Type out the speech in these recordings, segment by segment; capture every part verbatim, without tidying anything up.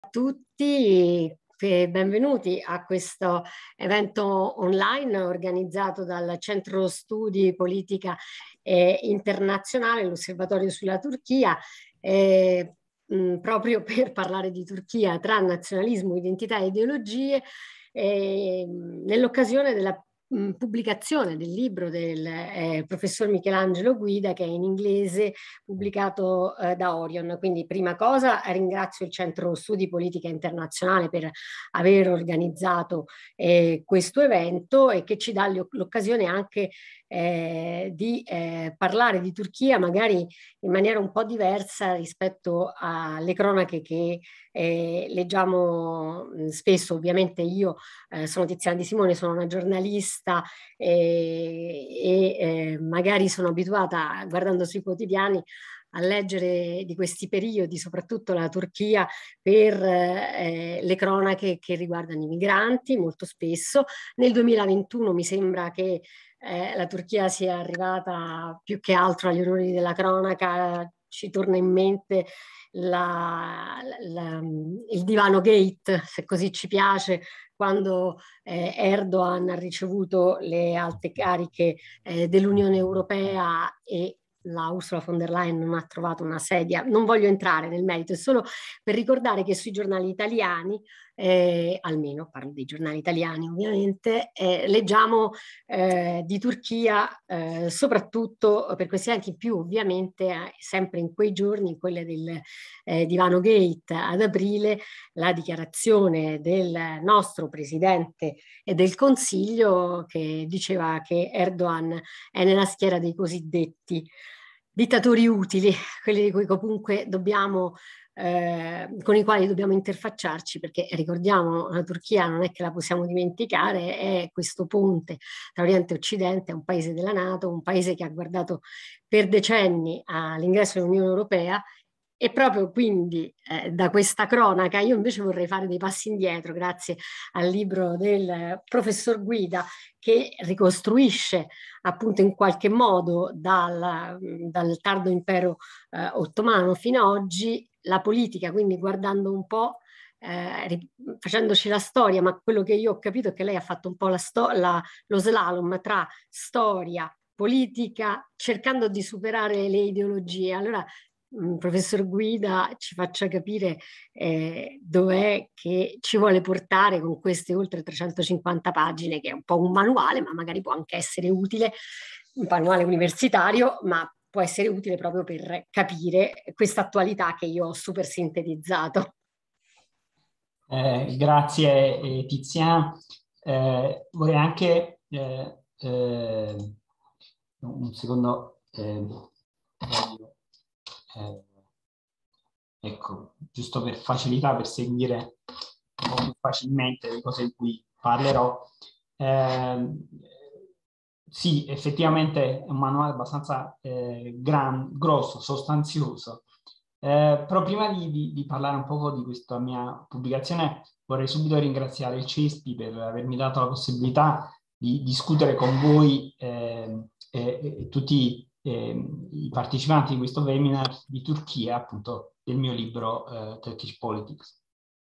Tutti e benvenuti a questo evento online organizzato dal Centro Studi Politica eh, Internazionale, l'Osservatorio sulla Turchia, eh, mh, proprio per parlare di Turchia tra nazionalismo, identità e ideologie, eh, nell'occasione della mh, pubblicazione del libro del eh, professor Michelangelo Guida, che è in inglese, pubblicato eh, da Orion. Quindi, prima cosa, ringrazio il Centro Studi Politica Internazionale per aver organizzato eh, questo evento e che ci dà l'occasione anche eh, di eh, parlare di Turchia magari in maniera un po' diversa rispetto alle cronache che eh, leggiamo mh, spesso. Ovviamente io eh, sono Tiziana Di Simone, sono una giornalista e, e eh, magari sono abituata, guardando sui quotidiani, a leggere di questi periodi, soprattutto la Turchia, per eh, le cronache che riguardano i migranti, molto spesso. Nel duemilaventuno mi sembra che eh, la Turchia sia arrivata più che altro agli onori della cronaca. Ci torna in mente la, la, il Divano Gate, se così ci piace, quando eh, Erdogan ha ricevuto le alte cariche eh, dell'Unione Europea e la Ursula von der Leyen non ha trovato una sedia. Non voglio entrare nel merito, è solo per ricordare che sui giornali italiani, eh, almeno parlo dei giornali italiani ovviamente, eh, leggiamo eh, di Turchia, eh, soprattutto per questi eventi, più ovviamente eh, sempre in quei giorni, in quelle del eh, Divano Gate ad aprile, la dichiarazione del nostro presidente e del Consiglio che diceva che Erdogan è nella schiera dei cosiddetti dittatori utili, quelli di cui comunque dobbiamo, eh, con i quali dobbiamo interfacciarci, perché ricordiamo, la Turchia non è che la possiamo dimenticare, è questo ponte tra Oriente e Occidente, è un paese della NATO, un paese che ha guardato per decenni all'ingresso dell'Unione Europea. E proprio quindi eh, da questa cronaca io invece vorrei fare dei passi indietro, grazie al libro del professor Guida, che ricostruisce appunto in qualche modo dal, dal tardo impero eh, ottomano fino ad oggi la politica, quindi guardando un po', eh, facendoci la storia, ma quello che io ho capito è che lei ha fatto un po' la sto- la, lo slalom tra storia, politica, cercando di superare le ideologie. Allora, professor Guida, ci faccia capire eh, dov'è che ci vuole portare con queste oltre trecentocinquanta pagine, che è un po' un manuale, ma magari può anche essere utile, un manuale universitario, ma può essere utile proprio per capire questa attualità che io ho super sintetizzato. Eh, grazie eh, Tiziana. Eh, vorrei anche eh, eh, un secondo, eh, voglio, eh, ecco, giusto per facilità, per seguire un po' più facilmente le cose di cui parlerò. Eh, sì, effettivamente è un manuale abbastanza eh, gran, grosso, sostanzioso. Eh, però prima di, di, di parlare un po' di questa mia pubblicazione, vorrei subito ringraziare il CESPI per avermi dato la possibilità di discutere con voi eh, e, e tutti eh, i partecipanti di questo webinar di Turchia, appunto, del mio libro eh, Turkish Politics.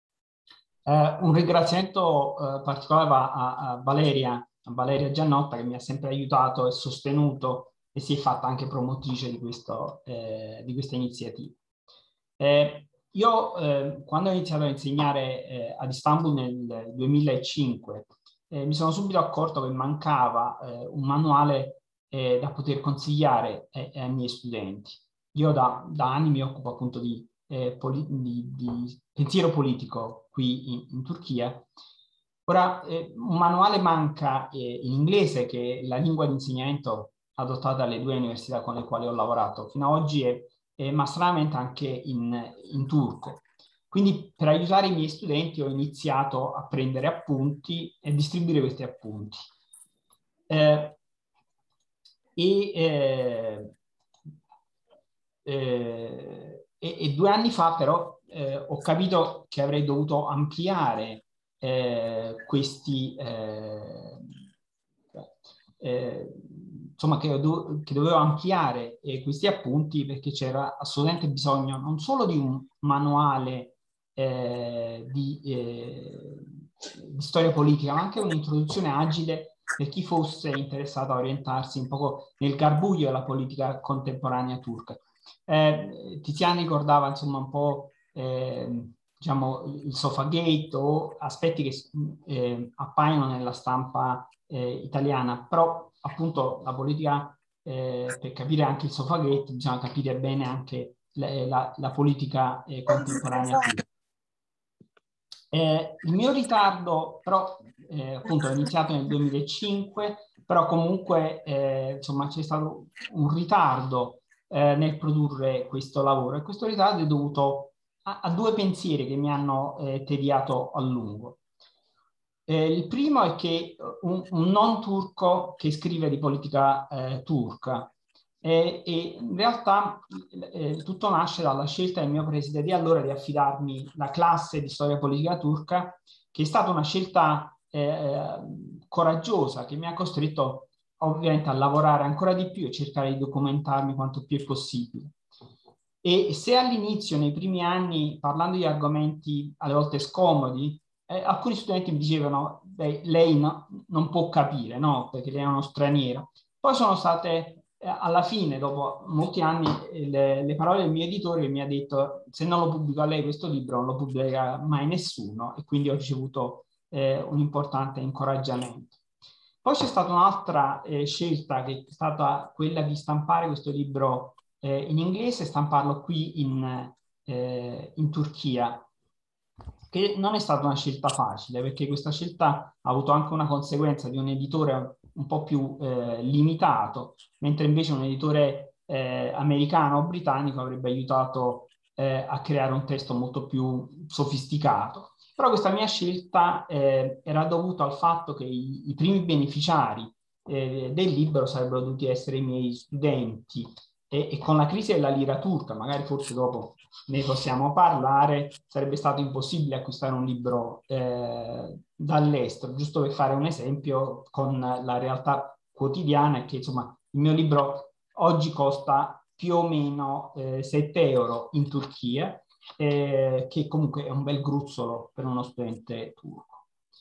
Eh, un ringraziamento eh, particolare va a, a Valeria, a Valeria Giannotta, che mi ha sempre aiutato e sostenuto e si è fatta anche promotrice di, questo, eh, di questa iniziativa. Eh, io eh, quando ho iniziato a insegnare eh, ad Istanbul nel duemilacinque eh, mi sono subito accorto che mancava eh, un manuale eh, da poter consigliare ai, ai miei studenti. Io da, da anni mi occupo appunto di, eh, poli- di, di pensiero politico qui in, in Turchia. Ora, eh, un manuale manca eh, in inglese, che è la lingua di insegnamento adottata dalle due università con le quali ho lavorato fino ad oggi, è eh, ma stranamente anche in, in turco. Quindi per aiutare i miei studenti ho iniziato a prendere appunti e distribuire questi appunti. Eh, e, eh, eh, e, e due anni fa però eh, ho capito che avrei dovuto ampliare eh, questi eh, eh, insomma che, do, che dovevo ampliare eh, questi appunti, perché c'era assolutamente bisogno non solo di un manuale eh, di, eh, di storia politica, ma anche un'introduzione agile per chi fosse interessato a orientarsi un po' nel garbuglio della politica contemporanea turca. Eh, Tiziana ricordava insomma un po' eh, diciamo, il Sofagate o aspetti che eh, appaiono nella stampa eh, italiana, però appunto la politica, eh, per capire anche il Sofagate, bisogna capire bene anche la, la, la politica eh, contemporanea. Eh, il mio ritardo, però, eh, appunto, è iniziato nel duemilacinque, però comunque eh, insomma c'è stato un ritardo eh, nel produrre questo lavoro, e questo ritardo è dovuto a, a due pensieri che mi hanno eh, tediato a lungo. Eh, il primo è che un, un non turco che scrive di politica eh, turca, e, e in realtà eh, tutto nasce dalla scelta del mio preside di allora di affidarmi la classe di storia politica turca, che è stata una scelta eh, coraggiosa, che mi ha costretto ovviamente a lavorare ancora di più e cercare di documentarmi quanto più è possibile. E se all'inizio, nei primi anni, parlando di argomenti alle volte scomodi, eh, alcuni studenti mi dicevano, beh, lei no, non può capire, no? Perché lei è uno straniero. Poi sono state, eh, alla fine, dopo molti anni, le, le parole del mio editore che mi ha detto, se non lo pubblico a lei questo libro, non lo pubblica mai nessuno, e quindi ho ricevuto eh, un importante incoraggiamento. Poi c'è stata un'altra eh, scelta, che è stata quella di stampare questo libro eh, in inglese e stamparlo qui in, eh, in Turchia, che non è stata una scelta facile, perché questa scelta ha avuto anche una conseguenza di un editore un po' più eh, limitato, mentre invece un editore eh, americano o britannico avrebbe aiutato eh, a creare un testo molto più sofisticato. Però questa mia scelta eh, era dovuta al fatto che i, i primi beneficiari eh, del libro sarebbero dovuti essere i miei studenti, e, e con la crisi della lira turca, magari forse dopo ne possiamo parlare, sarebbe stato impossibile acquistare un libro eh, dall'estero, giusto per fare un esempio con la realtà quotidiana, è che insomma il mio libro oggi costa più o meno eh, sette euro in Turchia, eh, che comunque è un bel gruzzolo per uno studente turco.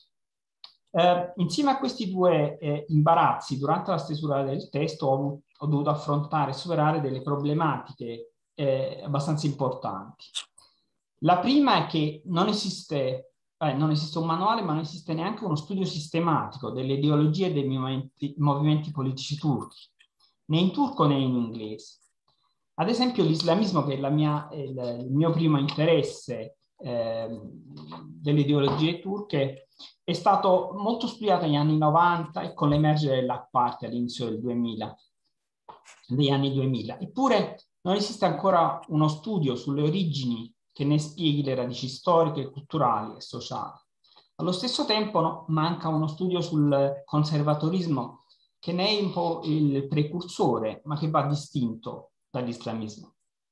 Eh, insieme a questi due eh, imbarazzi durante la stesura del testo ho, ho dovuto affrontare e superare delle problematiche eh, abbastanza importanti. La prima è che non esiste, eh, non esiste un manuale, ma non esiste neanche uno studio sistematico delle ideologie e dei movimenti, movimenti politici turchi, né in turco né in inglese. Ad esempio l'islamismo, che è la mia, il, il mio primo interesse eh, delle ideologie turche, è stato molto studiato negli anni novanta e con l'emergere dell'A K Party all'inizio del duemila, degli anni duemila. Eppure non esiste ancora uno studio sulle origini che ne spieghi le radici storiche, culturali e sociali. Allo stesso tempo no, manca uno studio sul conservatorismo, che ne è un po' il precursore, ma che va distinto dall'islamismo.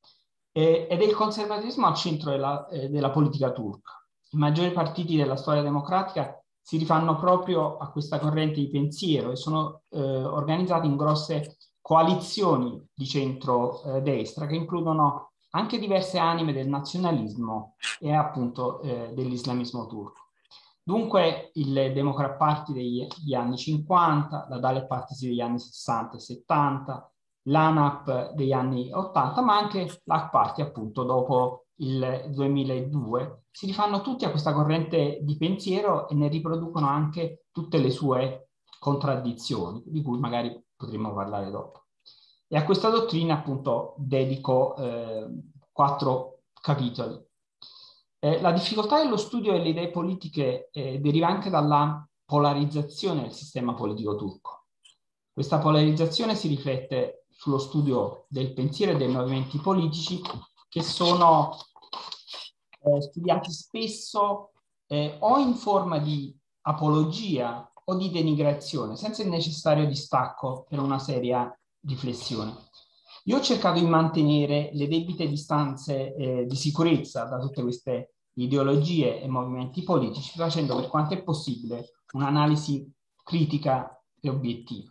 E, ed è il conservatorismo al centro della, eh, della politica turca. I maggiori partiti della storia democratica si rifanno proprio a questa corrente di pensiero e sono eh, organizzati in grosse coalizioni di centro-destra eh, che includono anche diverse anime del nazionalismo e appunto eh, dell'islamismo turco. Dunque il Democrat Party degli, degli anni cinquanta, la Dalet Party degli anni sessanta e settanta, l'ANAP degli anni ottanta, ma anche l'A K Party appunto dopo il duemiladue, si rifanno tutti a questa corrente di pensiero e ne riproducono anche tutte le sue contraddizioni, di cui magari potremo parlare dopo. E a questa dottrina appunto dedico eh, quattro capitoli. Eh, la difficoltà dello studio delle idee politiche eh, deriva anche dalla polarizzazione del sistema politico turco. Questa polarizzazione si riflette sullo studio del pensiero e dei movimenti politici, che sono eh, studiati spesso eh, o in forma di apologia o di denigrazione, senza il necessario distacco per una seria riflessione. Io ho cercato di mantenere le debite distanze eh, di sicurezza da tutte queste ideologie e movimenti politici, facendo per quanto è possibile un'analisi critica e obiettiva.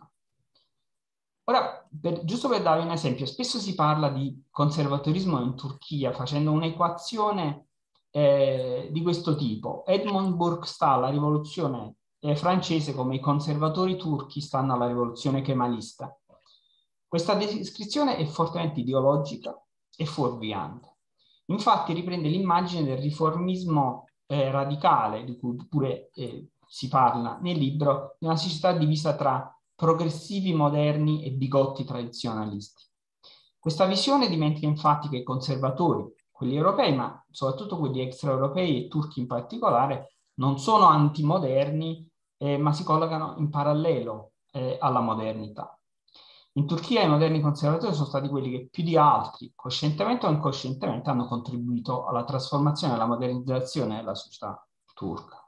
Ora, per, giusto per darvi un esempio, spesso si parla di conservatorismo in Turchia facendo un'equazione eh, di questo tipo. Edmund Burke sta alla rivoluzione eh, francese come i conservatori turchi stanno alla rivoluzione kemalista. Questa descrizione è fortemente ideologica e fuorviante. Infatti riprende l'immagine del riformismo eh, radicale, di cui pure eh, si parla nel libro, di una società divisa tra progressivi moderni e bigotti tradizionalisti. Questa visione dimentica infatti che i conservatori, quelli europei, ma soprattutto quelli extraeuropei e turchi in particolare, non sono antimoderni, eh, ma si collocano in parallelo eh, alla modernità. In Turchia i moderni conservatori sono stati quelli che più di altri, coscientemente o incoscientemente, hanno contribuito alla trasformazione e alla modernizzazione della società turca.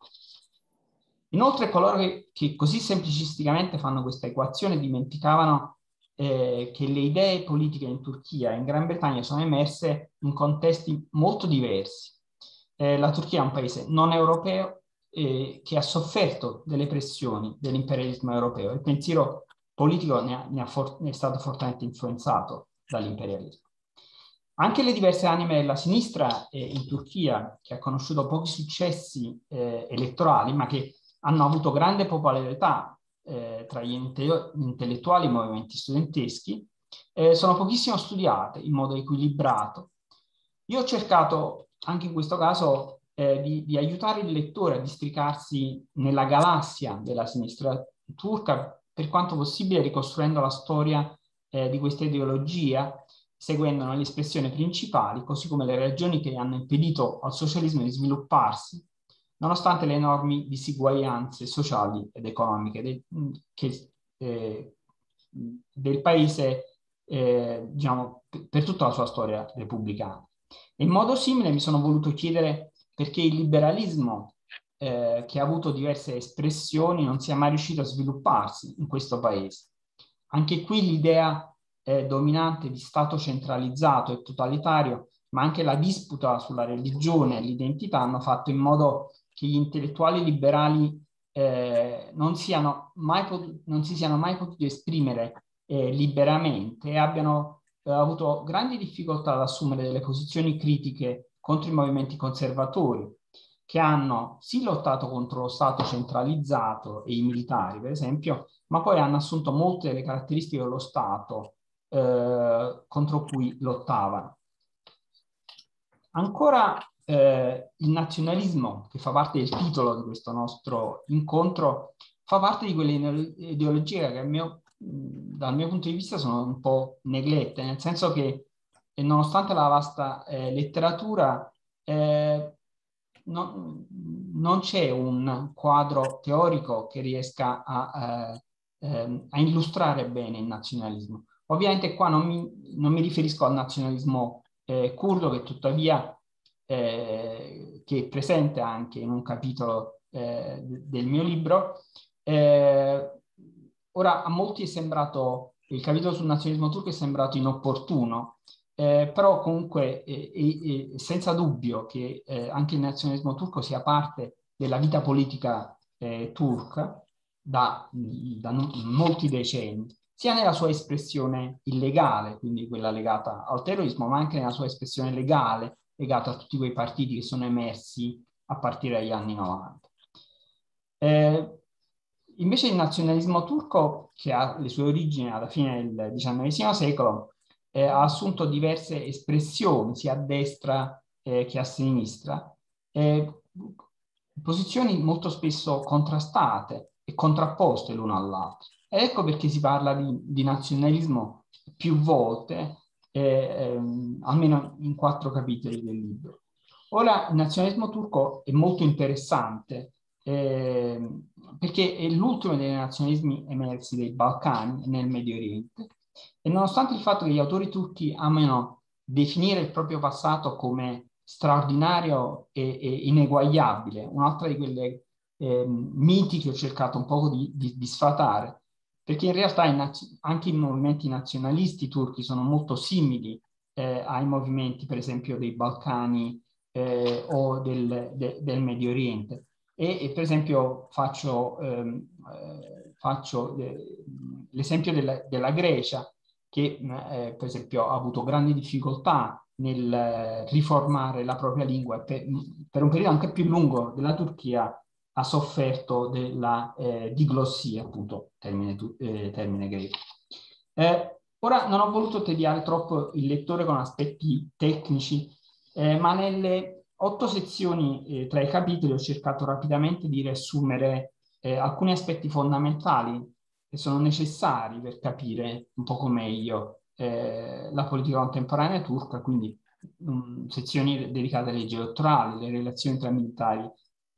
Inoltre coloro che, che così semplicisticamente fanno questa equazione dimenticavano eh, che le idee politiche in Turchia e in Gran Bretagna sono emerse in contesti molto diversi. Eh, la Turchia è un paese non europeo eh, che ha sofferto delle pressioni dell'imperialismo europeo. Il pensiero politico ne, ha, ne, ha for- ne è stato fortemente influenzato dall'imperialismo. Anche le diverse anime della sinistra eh, in Turchia, che ha conosciuto pochi successi eh, elettorali, ma che hanno avuto grande popolarità eh, tra gli inte- intellettuali e i movimenti studenteschi, eh, sono pochissimo studiate in modo equilibrato. Io ho cercato, anche in questo caso, eh, di, di aiutare il lettore a districarsi nella galassia della sinistra turca, per quanto possibile ricostruendo la storia eh, di questa ideologia, seguendone le espressioni principali, così come le ragioni che hanno impedito al socialismo di svilupparsi, nonostante le enormi disuguaglianze sociali ed economiche de, che, eh, del paese, eh, diciamo, per tutta la sua storia repubblicana. In modo simile mi sono voluto chiedere perché il liberalismo, eh, che ha avuto diverse espressioni, non sia mai riuscito a svilupparsi in questo paese. Anche qui l'idea eh, dominante di Stato centralizzato e totalitario, ma anche la disputa sulla religione e l'identità hanno fatto in modo che gli intellettuali liberali eh, non, siano mai potuti, non si siano mai potuti esprimere eh, liberamente e abbiano eh, avuto grandi difficoltà ad assumere delle posizioni critiche contro i movimenti conservatori, che hanno sì lottato contro lo Stato centralizzato e i militari, per esempio, ma poi hanno assunto molte delle caratteristiche dello Stato eh, contro cui lottavano. Ancora eh, il nazionalismo, che fa parte del titolo di questo nostro incontro, fa parte di quelle ideologie che al mio, dal mio punto di vista sono un po' neglette, nel senso che eh, nonostante la vasta eh, letteratura, eh, non, non c'è un quadro teorico che riesca a, eh, eh, a illustrare bene il nazionalismo. Ovviamente qua non mi, non mi riferisco al nazionalismo eh, curdo, che tuttavia eh, che è presente anche in un capitolo eh, del mio libro. Eh, ora a molti è sembrato, il capitolo sul nazionalismo turco è sembrato inopportuno, eh, però comunque eh, eh, eh, senza dubbio che eh, anche il nazionalismo turco sia parte della vita politica eh, turca da, da molti decenni, sia nella sua espressione illegale, quindi quella legata al terrorismo, ma anche nella sua espressione legale, legata a tutti quei partiti che sono emersi a partire dagli anni novanta. Eh, invece il nazionalismo turco, che ha le sue origini alla fine del diciannovesimo secolo, eh, ha assunto diverse espressioni, sia a destra eh, che a sinistra, eh, posizioni molto spesso contrastate e contrapposte l'una all'altra. Ed ecco perché si parla di, di nazionalismo più volte, eh, ehm, almeno in quattro capitoli del libro. Ora, il nazionalismo turco è molto interessante eh, perché è l'ultimo dei nazionalismi emersi dei Balcani e nel Medio Oriente, e nonostante il fatto che gli autori turchi amano definire il proprio passato come straordinario e, e ineguagliabile, un'altra di quelle eh, miti che ho cercato un po' di, di, di sfatare, perché in realtà i anche i movimenti nazionalisti turchi sono molto simili eh, ai movimenti, per esempio, dei Balcani eh, o del, de, del Medio Oriente. E, e per esempio faccio, ehm, eh, faccio eh, l'esempio della, della Grecia, che eh, per esempio ha avuto grandi difficoltà nel riformare la propria lingua. Per, per un periodo anche più lungo della Turchia ha sofferto della eh, diglossia, appunto, termine, eh, termine greco. Eh, ora non ho voluto tediare troppo il lettore con aspetti tecnici, eh, ma nelle otto sezioni eh, tra i capitoli ho cercato rapidamente di riassumere eh, alcuni aspetti fondamentali che sono necessari per capire un poco meglio eh, la politica contemporanea turca, quindi mh, sezioni dedicate alle leggi elettorali, le relazioni tra militari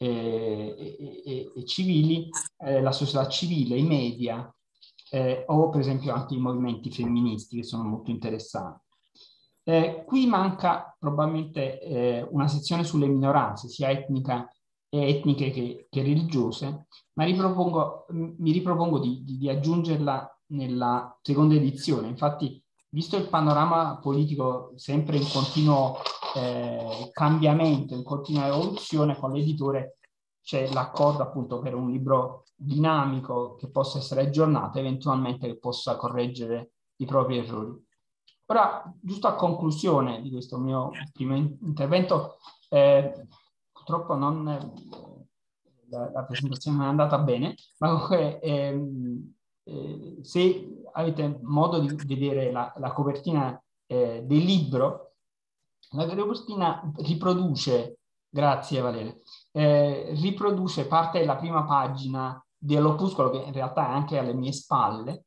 e, e, e, e civili, eh, la società civile, i media, eh, o per esempio anche i movimenti femministi che sono molto interessanti. Eh, qui manca probabilmente eh, una sezione sulle minoranze, sia etnica, etniche che, che religiose, ma ripropongo, mi ripropongo di, di, di aggiungerla nella seconda edizione. Infatti, visto il panorama politico sempre in continuo eh, cambiamento, in continua evoluzione, con l'editore c'è l'accordo appunto per un libro dinamico che possa essere aggiornato, eventualmente che possa correggere i propri errori. Ora, giusto a conclusione di questo mio primo intervento, eh, purtroppo non, eh, la, la presentazione non è andata bene, ma comunque ehm, eh, se avete modo di vedere la, la copertina eh, del libro, la copertina riproduce, grazie Valeria, eh, riproduce parte della prima pagina dell'opuscolo, che in realtà è anche alle mie spalle,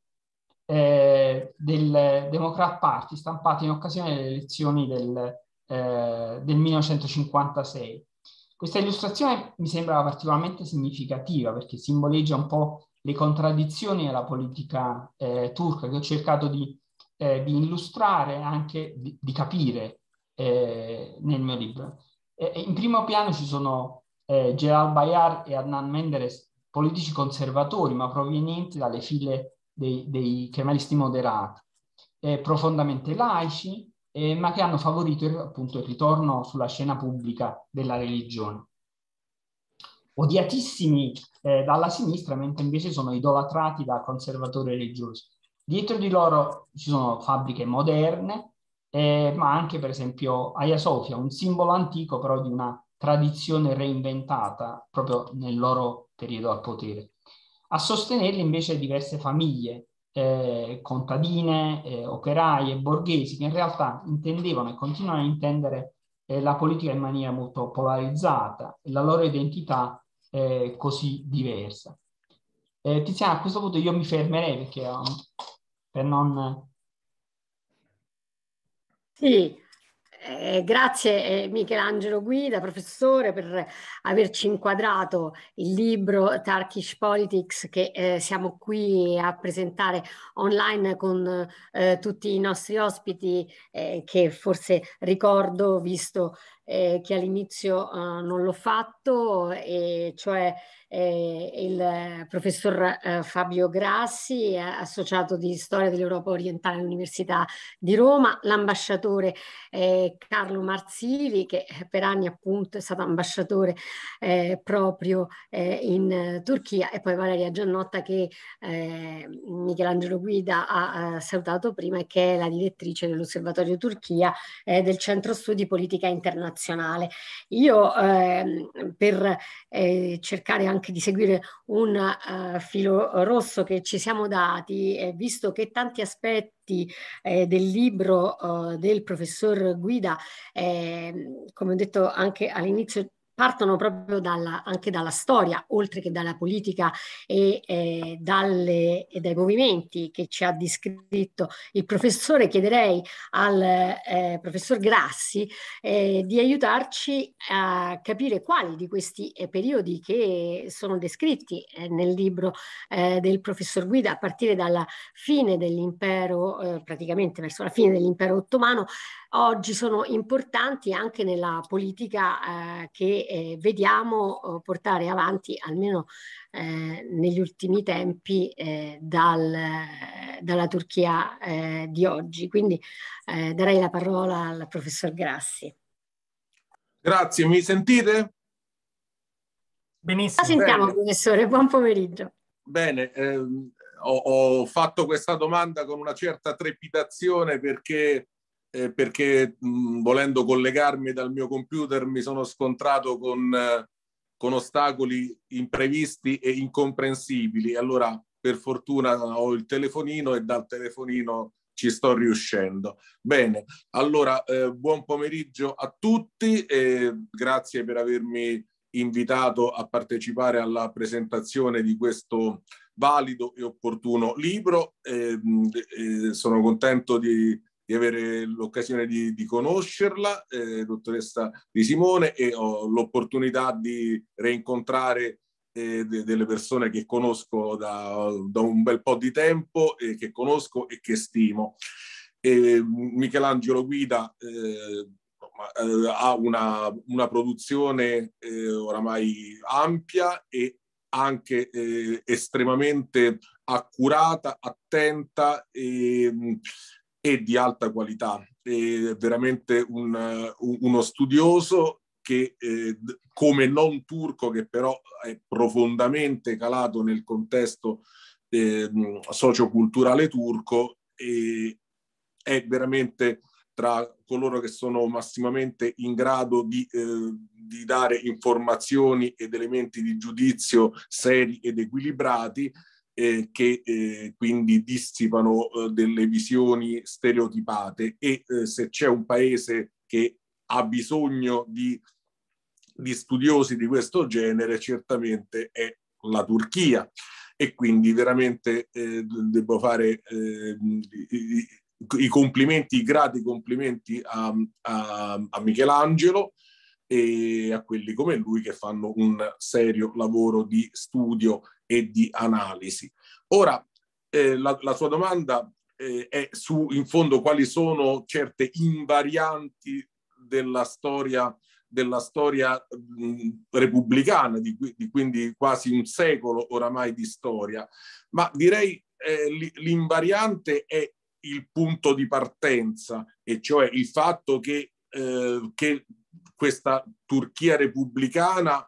Eh, del Democrat Party, stampato in occasione delle elezioni del, eh, del millenovecentocinquantasei. Questa illustrazione mi sembra particolarmente significativa perché simboleggia un po' le contraddizioni della politica eh, turca, che ho cercato di, eh, di illustrare e anche di, di capire eh, nel mio libro. Eh, in primo piano ci sono eh, Celal Bayar e Adnan Menderes, politici conservatori ma provenienti dalle file dei, dei kemalisti moderati, eh, profondamente laici, eh, ma che hanno favorito il, appunto il ritorno sulla scena pubblica della religione. Odiatissimi eh, dalla sinistra, mentre invece sono idolatrati da conservatori religiosi. Dietro di loro ci sono fabbriche moderne, eh, ma anche per esempio Hagia Sophia, un simbolo antico però di una tradizione reinventata proprio nel loro periodo al potere. A sostenerli invece diverse famiglie, eh, contadine, eh, operaie, borghesi, che in realtà intendevano e continuano a intendere eh, la politica in maniera molto polarizzata e la loro identità eh, così diversa. Eh, Tiziana, a questo punto io mi fermerei perché um, per non... Sì, eh, grazie eh, Michelangelo Guida, professore, per averci inquadrato il libro Turkish Politics che eh, siamo qui a presentare online con eh, tutti i nostri ospiti eh, che forse ricordo, visto eh, che all'inizio eh, non l'ho fatto, e cioè eh, il professor eh, Fabio Grassi, associato di Storia dell'Europa Orientale all'Università di Roma, l'ambasciatore eh, Carlo Marzili, che per anni appunto è stato ambasciatore eh, proprio eh, in eh, Turchia, e poi Valeria Giannotta, che eh, Michelangelo Guida ha eh, salutato prima, e che è la direttrice dell'Osservatorio Turchia eh, del Centro Studi Politica Internazionale. Io ehm, per eh, cercare anche di seguire un uh, filo rosso che ci siamo dati, eh, visto che tanti aspetti eh, del libro uh, del professor Guida, eh, come ho detto anche all'inizio, partono proprio dalla, anche dalla storia, oltre che dalla politica e, eh, dalle, e dai movimenti che ci ha descritto il professore. Chiederei al eh, professor Grassi eh, di aiutarci a capire quali di questi eh, periodi che sono descritti eh, nel libro eh, del professor Guida, a partire dalla fine dell'impero, eh, praticamente verso la fine dell'impero ottomano, oggi sono importanti anche nella politica eh, che eh, vediamo eh, portare avanti, almeno eh, negli ultimi tempi, eh, dal, dalla Turchia eh, di oggi. Quindi eh, darei la parola al professor Grassi. Grazie, mi sentite? Benissimo. La sentiamo, bene. Professore, buon pomeriggio. Bene, ehm, ho, ho fatto questa domanda con una certa trepidazione perché eh, perché mh, volendo collegarmi dal mio computer mi sono scontrato con, eh, con ostacoli imprevisti e incomprensibili. Allora, per fortuna ho il telefonino e dal telefonino ci sto riuscendo. Bene, allora eh, buon pomeriggio a tutti e grazie per avermi invitato a partecipare alla presentazione di questo valido e opportuno libro. Eh, eh, sono contento di, di avere l'occasione di, di conoscerla, eh, dottoressa Di Simone, e ho l'opportunità di rincontrare eh, de, delle persone che conosco da, da un bel po' di tempo, e che conosco e che stimo. E Michelangelo Guida eh, ha una, una produzione eh, oramai ampia e anche eh, estremamente accurata, attenta e, e di alta qualità. È veramente un, uno studioso che eh, come non turco, che però è profondamente calato nel contesto eh, socioculturale turco, e è veramente tra coloro che sono massimamente in grado di, eh, di dare informazioni ed elementi di giudizio seri ed equilibrati, eh, che eh, quindi dissipano eh, delle visioni stereotipate. E eh, se c'è un paese che ha bisogno di, di studiosi di questo genere, certamente è la Turchia. E quindi veramente eh, devo fare eh, i, i complimenti, i grati complimenti a, a, a Michelangelo e a quelli come lui che fanno un serio lavoro di studio e di analisi. Ora, eh, la, la sua domanda eh, è su, in fondo, quali sono certe invarianti della storia della storia mh, repubblicana, di, di quindi quasi un secolo oramai di storia. Ma direi eh, l'invariante è il punto di partenza, e cioè il fatto che, eh, che questa Turchia repubblicana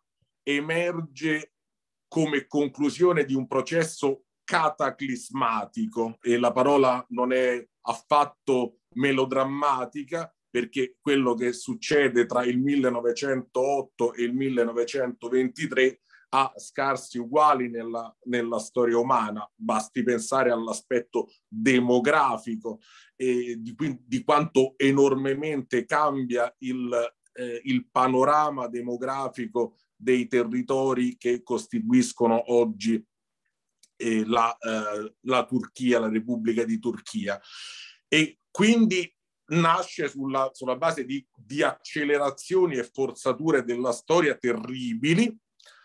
emerge come conclusione di un processo cataclismatico, e la parola non è affatto melodrammatica, perché quello che succede tra il millenovecentootto e il millenovecentoventitré ha scarsi uguali nella, nella storia umana. Basti pensare all'aspetto demografico e di, di quanto enormemente cambia il, eh, il panorama demografico dei territori che costituiscono oggi eh, la, eh, la Turchia, la Repubblica di Turchia. E quindi nasce sulla, sulla base di, di accelerazioni e forzature della storia terribili,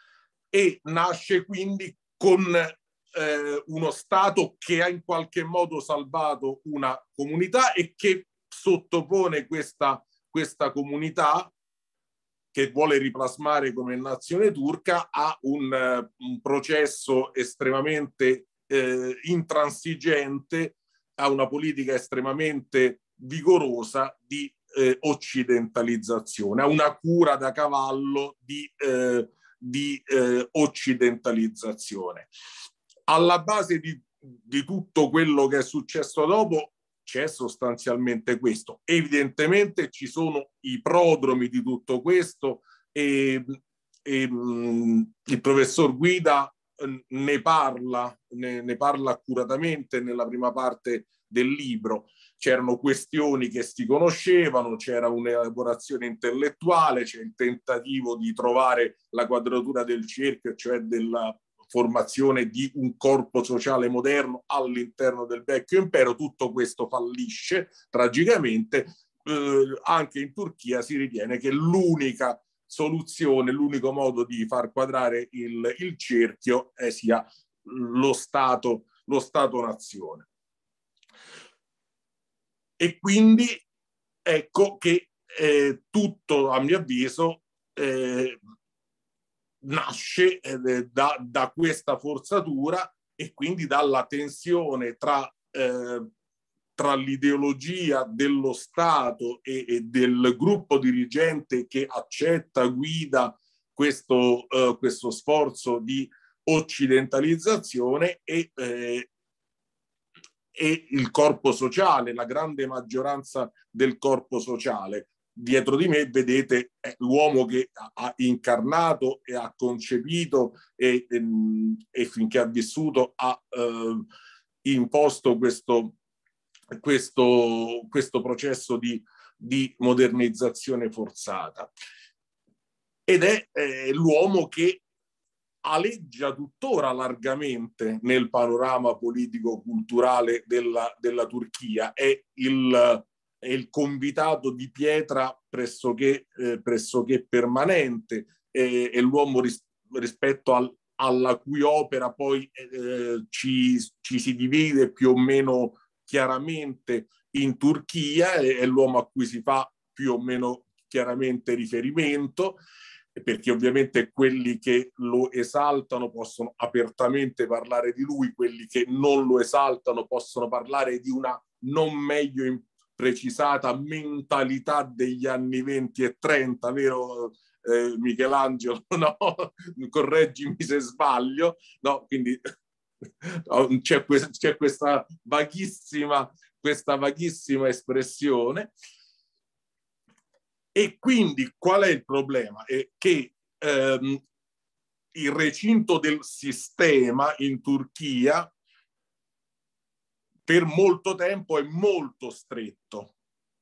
e nasce quindi con eh, uno Stato che ha in qualche modo salvato una comunità e che sottopone questa, questa comunità, che vuole riplasmare come nazione turca, a un, un processo estremamente eh, intransigente, a una politica estremamente vigorosa di eh, occidentalizzazione, a una cura da cavallo di, eh, di eh, occidentalizzazione. Alla base di, di tutto quello che è successo dopo c'è sostanzialmente questo. Evidentemente ci sono i prodromi di tutto questo, e, e mh, il professor Guida ne parla, ne, ne parla accuratamente nella prima parte del libro. C'erano questioni che si conoscevano, c'era un'elaborazione intellettuale, c'è il tentativo di trovare la quadratura del cerchio, cioè della formazione di un corpo sociale moderno all'interno del vecchio impero. Tutto questo fallisce tragicamente. Eh, anche in Turchia si ritiene che l'unica soluzione, l'unico modo di far quadrare il, il cerchio eh, sia lo Stato, lo Stato-nazione. E quindi ecco che eh, tutto, a mio avviso, eh, nasce eh, da, da questa forzatura, e quindi dalla tensione tra, eh, tra l'ideologia dello Stato e, e del gruppo dirigente che accetta, guida questo, eh, questo sforzo di occidentalizzazione, e, eh, e il corpo sociale, la grande maggioranza del corpo sociale. Dietro di me vedete l'uomo che ha incarnato e ha concepito e, e, e finché ha vissuto ha eh, imposto questo, questo, questo processo di, di modernizzazione forzata. Ed è eh, l'uomo che aleggia tuttora largamente nel panorama politico-culturale della, della Turchia. È il, è il convitato di pietra pressoché, eh, pressoché permanente, è, è l'uomo ris, rispetto al, alla cui opera poi eh, ci, ci si divide più o meno chiaramente in Turchia, è, è l'uomo a cui si fa più o meno chiaramente riferimento, perché ovviamente quelli che lo esaltano possono apertamente parlare di lui, quelli che non lo esaltano possono parlare di una non meglio precisata mentalità degli anni venti e trenta, vero eh, Michelangelo? No, correggimi se sbaglio, no, quindi c'è, c'è questa vaghissima, questa vaghissima espressione. E quindi qual è il problema? È che ehm, il recinto del sistema in Turchia per molto tempo è molto stretto.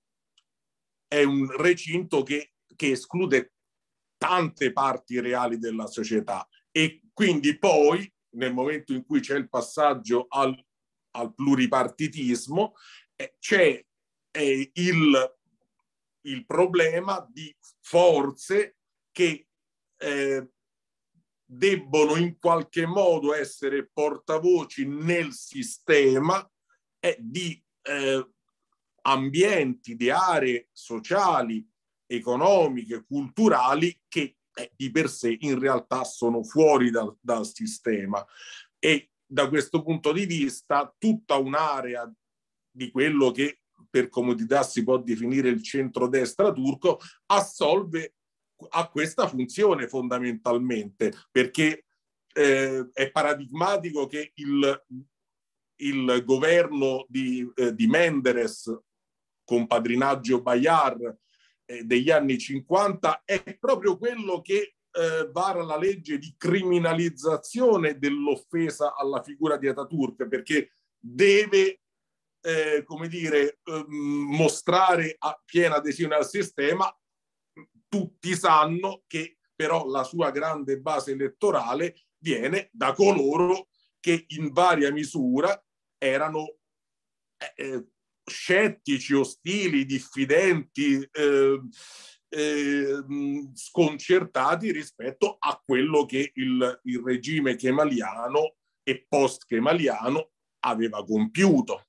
È un recinto che, che esclude tante parti reali della società e quindi poi nel momento in cui c'è il passaggio al, al pluripartitismo eh, c'è eh, il il problema di forze che eh, debbono in qualche modo essere portavoci nel sistema eh, di eh, ambienti, di aree sociali, economiche, culturali che eh, di per sé in realtà sono fuori dal, dal sistema. E da questo punto di vista tutta un'area di quello che per comodità si può definire il centrodestra turco, assolve a questa funzione fondamentalmente, perché eh, è paradigmatico che il, il governo di, eh, di Menderes, con padrinaggio Bayar eh, degli anni cinquanta, è proprio quello che eh, vara la legge di criminalizzazione dell'offesa alla figura di Ataturk, perché deve Eh, come dire, ehm, mostrare a piena adesione al sistema. Tutti sanno che però la sua grande base elettorale viene da coloro che in varia misura erano eh, scettici, ostili, diffidenti, eh, eh, sconcertati rispetto a quello che il, il regime kemaliano e post-kemaliano aveva compiuto.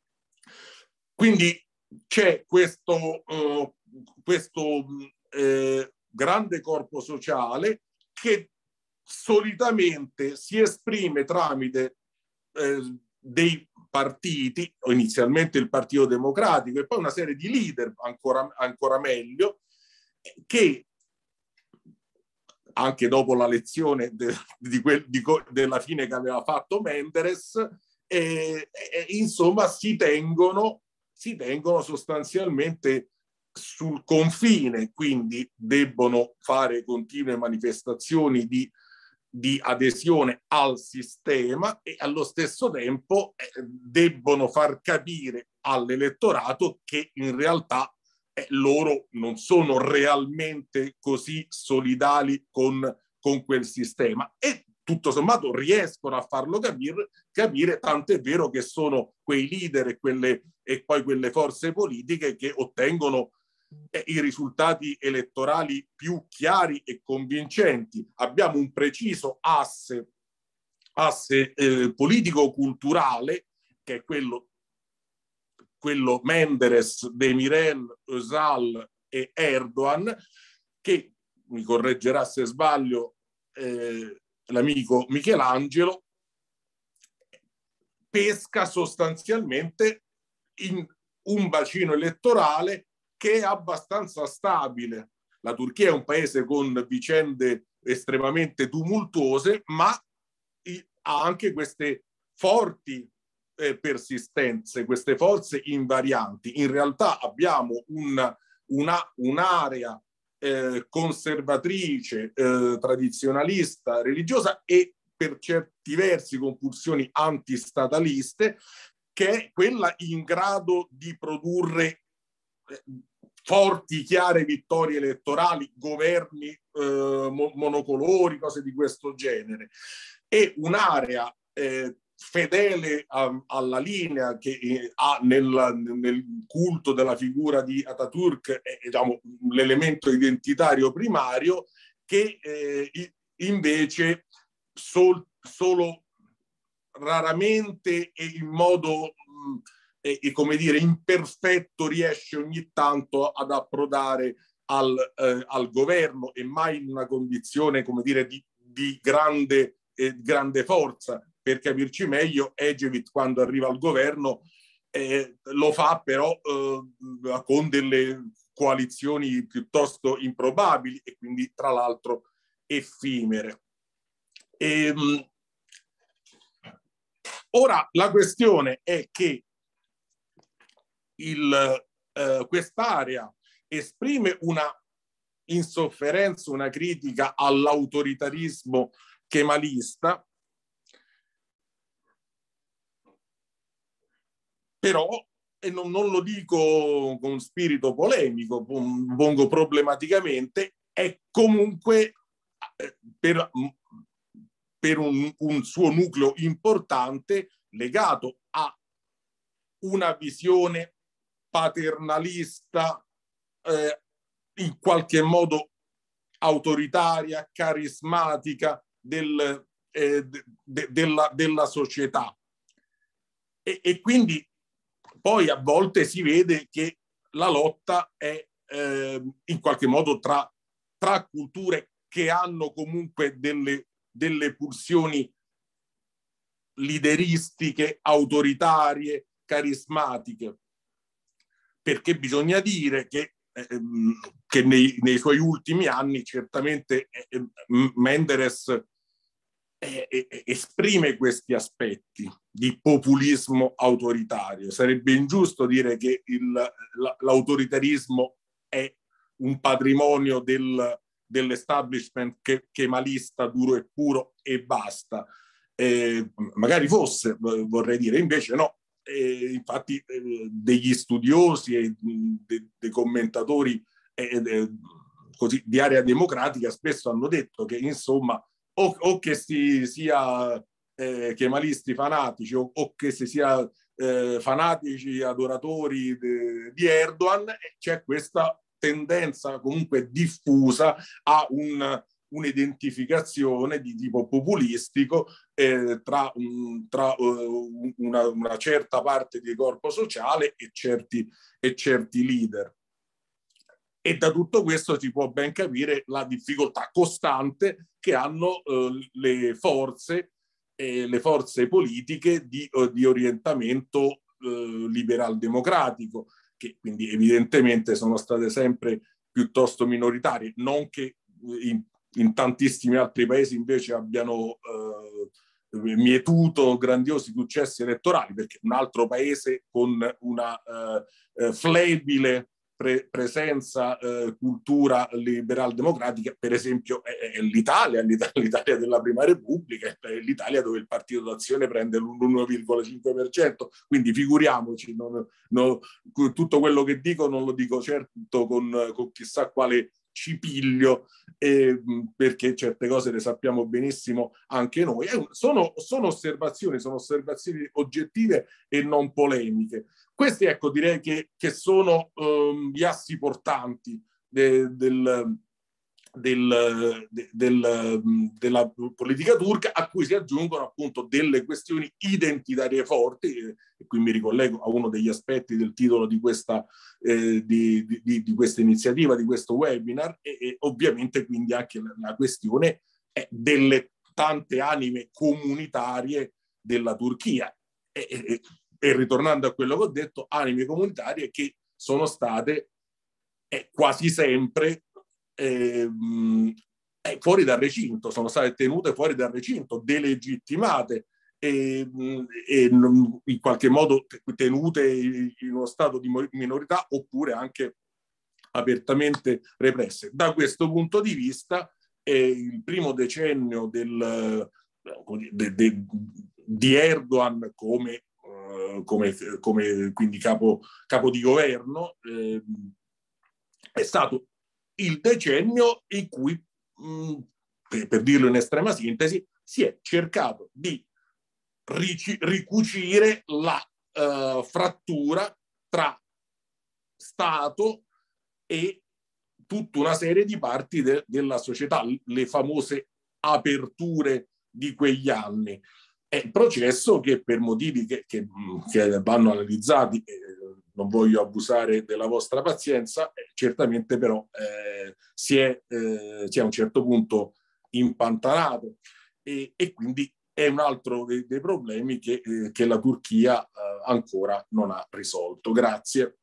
Quindi c'è questo, uh, questo eh, grande corpo sociale che solitamente si esprime tramite eh, dei partiti, inizialmente il Partito Democratico e poi una serie di leader, ancora, ancora meglio, che anche dopo la lezione de, di quel, di, della fine che aveva fatto Menderes, eh, eh, insomma si tengono si tengono sostanzialmente sul confine, quindi debbono fare continue manifestazioni di, di adesione al sistema e allo stesso tempo eh, debbono far capire all'elettorato che in realtà eh, loro non sono realmente così solidali con, con quel sistema. E tutto sommato riescono a farlo capire, capire, tanto è vero che sono quei leader e, quelle, e poi quelle forze politiche che ottengono eh, i risultati elettorali più chiari e convincenti. Abbiamo un preciso asse, asse eh, politico-culturale, che è quello, quello Menderes, Demirel, Özal e Erdogan, che, mi correggerà se sbaglio, eh, l'amico Michelangelo, pesca sostanzialmente in un bacino elettorale che è abbastanza stabile. La Turchia è un paese con vicende estremamente tumultuose, ma ha anche queste forti eh, persistenti, queste forze invarianti. In realtà abbiamo una, una, un'area eh, conservatrice, eh, tradizionalista, religiosa e per certi versi con pulsioni antistataliste, che è quella in grado di produrre eh, forti, chiare vittorie elettorali, governi eh, monocolori, cose di questo genere. E un'area eh, fedele a, alla linea che eh, ha nel, nel culto della figura di Ataturk, eh, diciamo, l'elemento identitario primario, che eh, invece sol, solo raramente e in modo mh, e, e come dire imperfetto riesce ogni tanto ad approdare al, eh, al governo, e mai in una condizione, come dire, di, di grande, eh, grande forza. Per capirci meglio, Ecevit quando arriva al governo eh, lo fa però eh, con delle coalizioni piuttosto improbabili e quindi tra l'altro effimere. E, mh, ora la questione è che il, eh, quest'area esprime una insofferenza, una critica all'autoritarismo kemalista, però, e non, non lo dico con spirito polemico, pongo problematicamente, è comunque eh, per, per un, un suo nucleo importante legato a una visione paternalista, eh, in qualche modo autoritaria, carismatica del, eh, de, de, della, della società. E, e quindi poi a volte si vede che la lotta è eh, in qualche modo tra, tra culture che hanno comunque delle, delle pulsioni lideristiche, autoritarie, carismatiche. Perché bisogna dire che, eh, che nei, nei suoi ultimi anni certamente eh, Menderes eh, eh, esprime questi aspetti di populismo autoritario. Sarebbe ingiusto dire che il, la, l'autoritarismo è un patrimonio del, dell'establishment che, kemalista duro e puro e basta. Eh, magari fosse, vorrei dire, invece no. E infatti eh, degli studiosi e de, dei commentatori eh, de, così, di area democratica spesso hanno detto che insomma o, o che si sia eh, kemalisti fanatici o, o che si sia eh, fanatici adoratori de, di Erdogan, c'è questa tendenza comunque diffusa a un un'identificazione di tipo populistico eh, tra, um, tra uh, una, una certa parte di corpo sociale e certi, e certi leader. E da tutto questo si può ben capire la difficoltà costante che hanno uh, le forze, eh, le forze politiche di, uh, di orientamento uh, liberal-democratico, che quindi evidentemente sono state sempre piuttosto minoritarie, non che in in tantissimi altri paesi invece abbiano eh, mietuto grandiosi successi elettorali, perché un altro paese con una eh, flebile pre- presenza eh, cultura liberal democratica, per esempio è, è l'Italia, l'Italia della Prima Repubblica, è l'Italia dove il Partito d'Azione prende l'uno virgola cinque per cento, quindi figuriamoci, non, non, tutto quello che dico non lo dico certo con, con chissà quale cipiglio, eh, perché certe cose le sappiamo benissimo anche noi. Sono, sono osservazioni, sono osservazioni oggettive e non polemiche. Questi, ecco, direi che, che sono um, gli assi portanti de, del, del, de, del, della politica turca, a cui si aggiungono appunto delle questioni identitarie forti, e, e qui mi ricollego a uno degli aspetti del titolo di questa, eh, di, di, di questa iniziativa, di questo webinar, e, e ovviamente quindi anche la, la questione è delle tante anime comunitarie della Turchia. E, e, e ritornando a quello che ho detto, anime comunitarie che sono state eh, quasi sempre Eh, fuori dal recinto, sono state tenute fuori dal recinto, delegittimate e, e in qualche modo tenute in uno stato di minorità oppure anche apertamente represse. Da questo punto di vista eh, il primo decennio del, de, de, di Erdogan come, uh, come, come quindi capo, capo di governo eh, è stato il decennio in cui, mh, per, per dirlo in estrema sintesi, si è cercato di ricucire la uh, frattura tra Stato e tutta una serie di parti de della società, le famose aperture di quegli anni. È un processo che per motivi che, che, che vanno analizzati, eh, non voglio abusare della vostra pazienza, eh, certamente però eh, si, è, eh, si è a un certo punto impantanato e, e quindi è un altro dei, dei problemi che, eh, che la Turchia eh, ancora non ha risolto. Grazie.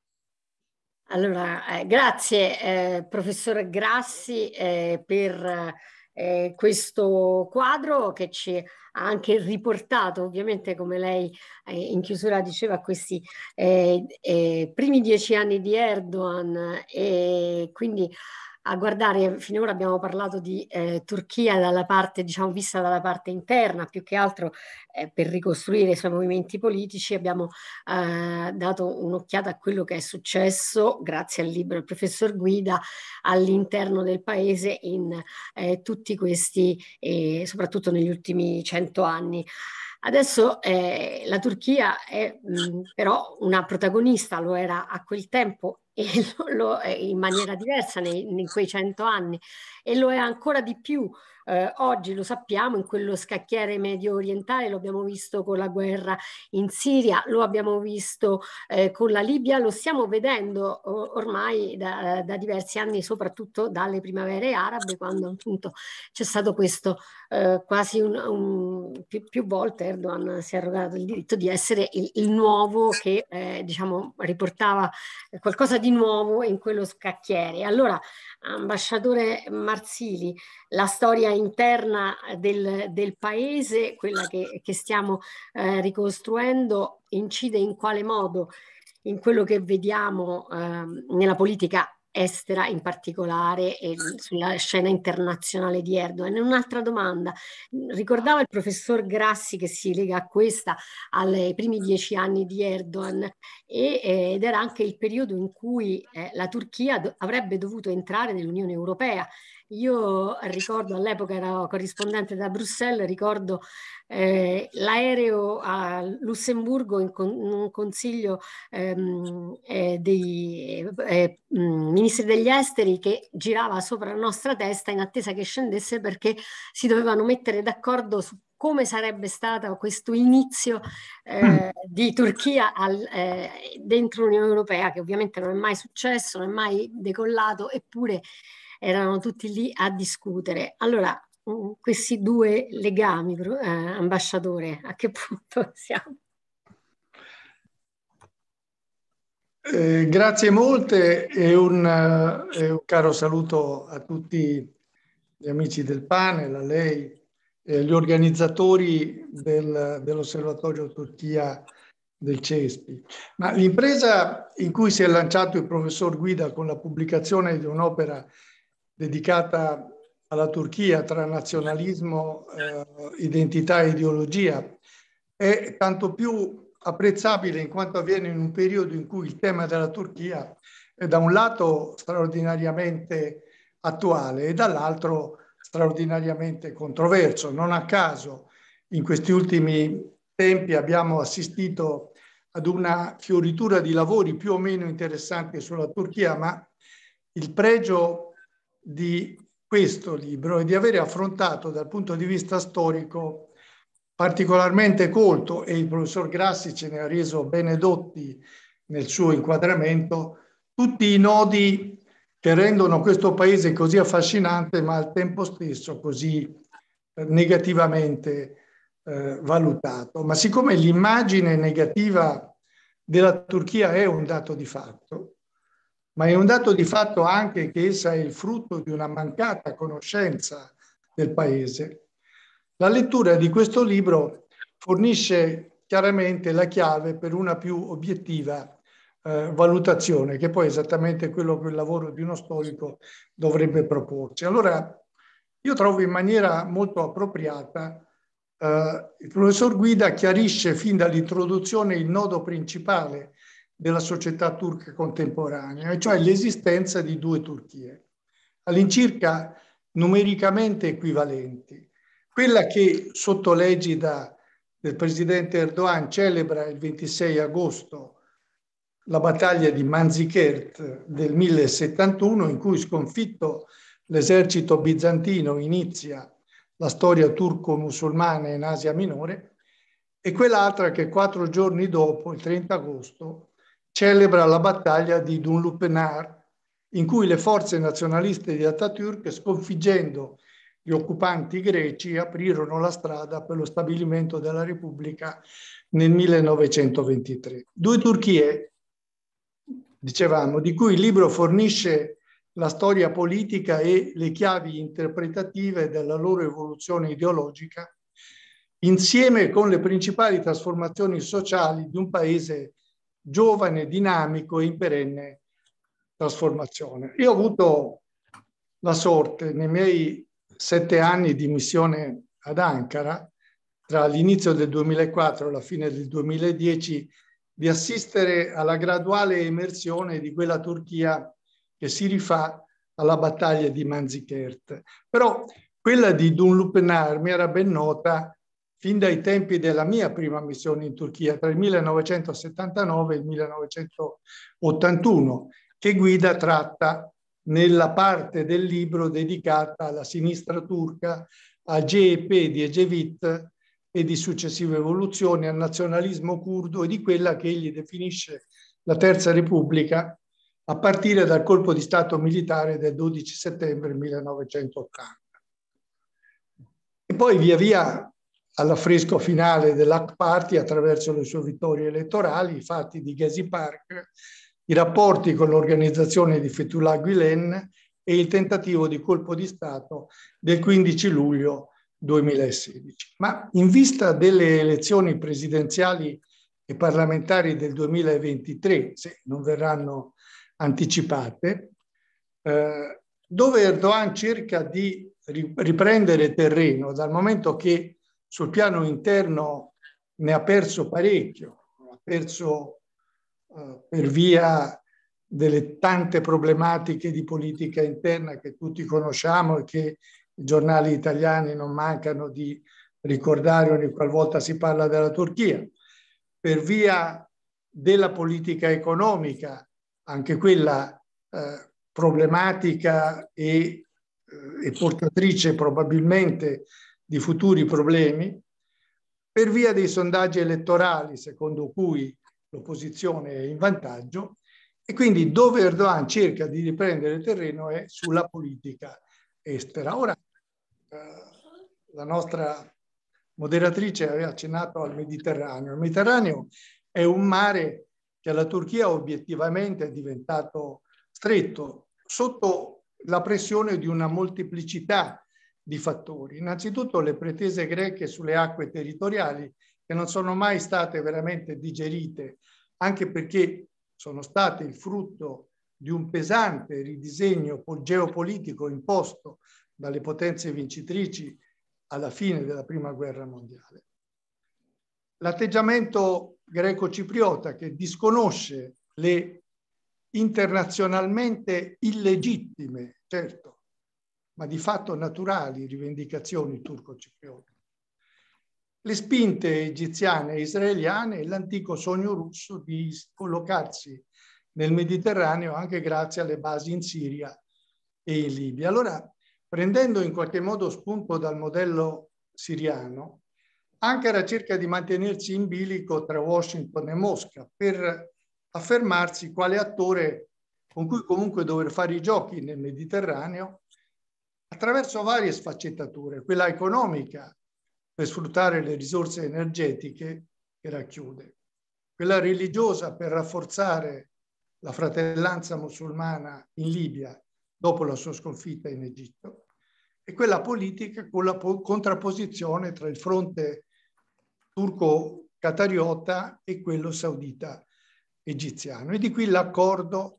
Allora, eh, grazie eh, professor Grassi eh, per eh, questo quadro che ci ha anche riportato, ovviamente come lei eh, in chiusura diceva, questi eh, eh, primi dieci anni di Erdogan e quindi a guardare, finora abbiamo parlato di eh, Turchia dalla parte, diciamo, vista dalla parte interna, più che altro eh, per ricostruire i suoi movimenti politici, abbiamo eh, dato un'occhiata a quello che è successo, grazie al libro del professor Guida, all'interno del paese in eh, tutti questi, eh, soprattutto negli ultimi cento anni. Adesso eh, la Turchia è mh, però una protagonista, lo era a quel tempo e lo, lo è in maniera diversa nei, in quei cento anni e lo è ancora di più eh, oggi, lo sappiamo, in quello scacchiere medio orientale, lo abbiamo visto con la guerra in Siria, lo abbiamo visto eh, con la Libia, lo stiamo vedendo o, ormai da, da diversi anni, soprattutto dalle primavere arabe, quando appunto c'è stato questo eh, quasi un, un, più, più volte Erdogan si è arrogato il diritto di essere il, il nuovo che eh, diciamo riportava qualcosa di nuovo in quello scacchiere. Allora, ambasciatore Marsili, la storia interna del, del paese, quella che, che stiamo eh, ricostruendo, incide in quale modo in quello che vediamo eh, nella politica estera in particolare e sulla scena internazionale di Erdogan. Un'altra domanda, ricordava il professor Grassi che si lega a questa ai primi dieci anni di Erdogan e, eh, ed era anche il periodo in cui eh, la Turchia do- avrebbe dovuto entrare nell'Unione Europea. Io ricordo, all'epoca ero corrispondente da Bruxelles, ricordo eh, l'aereo a Lussemburgo in, con, in un consiglio ehm, eh, dei eh, ministri degli esteri che girava sopra la nostra testa in attesa che scendesse perché si dovevano mettere d'accordo su come sarebbe stato questo inizio eh, di Turchia al, eh, dentro l'Unione Europea, che ovviamente non è mai successo, non è mai decollato, eppure erano tutti lì a discutere. Allora, mh, questi due legami, eh, ambasciatore, a che punto siamo? Eh, grazie molte e un, eh, un caro saluto a tutti gli amici del panel, a lei e agli organizzatori del, dell'Osservatorio Turchia del CESPI. Ma l'impresa in cui si è lanciato il professor Guida con la pubblicazione di un'opera dedicata alla Turchia tra nazionalismo, eh, identità e ideologia è tanto più apprezzabile in quanto avviene in un periodo in cui il tema della Turchia è da un lato straordinariamente attuale e dall'altro straordinariamente controverso. Non a caso in questi ultimi tempi abbiamo assistito ad una fioritura di lavori più o meno interessanti sulla Turchia, ma il pregio di questo libro è di avere affrontato dal punto di vista storico particolarmente colto, e il professor Grassi ce ne ha reso bene dotti nel suo inquadramento, tutti i nodi che rendono questo paese così affascinante ma al tempo stesso così negativamente eh, valutato. Ma siccome l'immagine negativa della Turchia è un dato di fatto, ma è un dato di fatto anche che essa è il frutto di una mancata conoscenza del paese, la lettura di questo libro fornisce chiaramente la chiave per una più obiettiva eh, valutazione, che poi è esattamente quello che il lavoro di uno storico dovrebbe proporci. Allora, io trovo in maniera molto appropriata eh, il professor Guida chiarisce fin dall'introduzione il nodo principale della società turca contemporanea, cioè l'esistenza di due Turchie, all'incirca numericamente equivalenti. Quella che sotto l'egida del presidente Erdogan celebra il ventisei agosto la battaglia di Manzikert del mille settantuno, in cui sconfitto l'esercito bizantino inizia la storia turco-musulmana in Asia Minore, e quell'altra che quattro giorni dopo, il trenta agosto, celebra la battaglia di Dunlupınar, in cui le forze nazionaliste di Atatürk, sconfiggendo gli occupanti greci, aprirono la strada per lo stabilimento della Repubblica nel millenovecentoventitré. Due Turchie, dicevamo, di cui il libro fornisce la storia politica e le chiavi interpretative della loro evoluzione ideologica, insieme con le principali trasformazioni sociali di un paese giovane, dinamico e in perenne trasformazione. Io ho avuto la sorte nei miei sette anni di missione ad Ankara, tra l'inizio del duemilaquattro e la fine del duemiladieci, di assistere alla graduale emersione di quella Turchia che si rifà alla battaglia di Manzikert. Però quella di Dunlupınar mi era ben nota fin dai tempi della mia prima missione in Turchia, tra il millenovecentosettantanove e il millenovecentottantuno, che Guida tratta nella parte del libro dedicata alla sinistra turca, a C H P di Ecevit e di successive evoluzioni, al nazionalismo curdo e di quella che egli definisce la Terza Repubblica, a partire dal colpo di Stato militare del dodici settembre millenovecentottanta. E poi via via all'affresco finale dell'A K Party, attraverso le sue vittorie elettorali, i fatti di Gezi Park, i rapporti con l'organizzazione di Fethullah Gülen e il tentativo di colpo di Stato del quindici luglio duemilasedici. Ma in vista delle elezioni presidenziali e parlamentari del duemilaventitré, se non verranno anticipate, eh, dove Erdogan cerca di riprendere terreno, dal momento che sul piano interno ne ha perso parecchio, ha perso eh, per via delle tante problematiche di politica interna che tutti conosciamo e che i giornali italiani non mancano di ricordare ogni qualvolta si parla della Turchia, per via della politica economica, anche quella eh, problematica e, eh, e portatrice probabilmente di futuri problemi, per via dei sondaggi elettorali secondo cui l'opposizione è in vantaggio, e quindi dove Erdogan cerca di riprendere terreno è sulla politica estera. Ora, eh, la nostra moderatrice aveva accennato al Mediterraneo. Il Mediterraneo è un mare che alla Turchia obiettivamente è diventato stretto sotto la pressione di una molteplicità di fattori. Innanzitutto le pretese greche sulle acque territoriali, che non sono mai state veramente digerite, anche perché sono state il frutto di un pesante ridisegno geopolitico imposto dalle potenze vincitrici alla fine della Prima Guerra Mondiale. L'atteggiamento greco-cipriota, che disconosce le internazionalmente illegittime, certo, ma di fatto naturali rivendicazioni turco-cipriote, le spinte egiziane e israeliane e l'antico sogno russo di collocarsi nel Mediterraneo anche grazie alle basi in Siria e in Libia. Allora, prendendo in qualche modo spunto dal modello siriano, Ankara cerca di mantenersi in bilico tra Washington e Mosca per affermarsi quale attore con cui comunque dover fare i giochi nel Mediterraneo attraverso varie sfaccettature, quella economica per sfruttare le risorse energetiche che racchiude, quella religiosa per rafforzare la fratellanza musulmana in Libia dopo la sua sconfitta in Egitto, e quella politica con la contrapposizione tra il fronte turco-qatariota e quello saudita-egiziano. E di qui l'accordo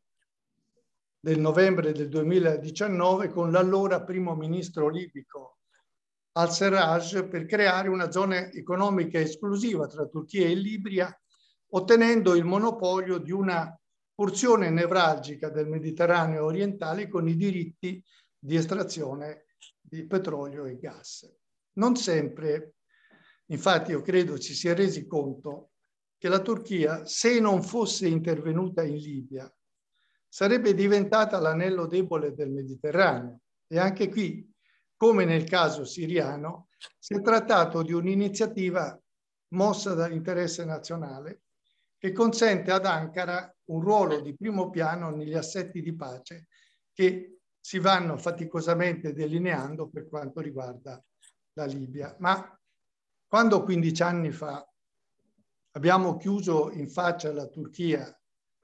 del novembre del duemiladiciannove con l'allora primo ministro libico al-Serraj per creare una zona economica esclusiva tra Turchia e Libia, ottenendo il monopolio di una porzione nevralgica del Mediterraneo orientale con i diritti di estrazione di petrolio e gas. Non sempre, infatti, io credo ci si è resi conto che la Turchia, se non fosse intervenuta in Libia, sarebbe diventata l'anello debole del Mediterraneo. E anche qui, come nel caso siriano, si è trattato di un'iniziativa mossa dall'interesse nazionale che consente ad Ankara un ruolo di primo piano negli assetti di pace che si vanno faticosamente delineando per quanto riguarda la Libia. Ma quando quindici anni fa abbiamo chiuso in faccia alla Turchia,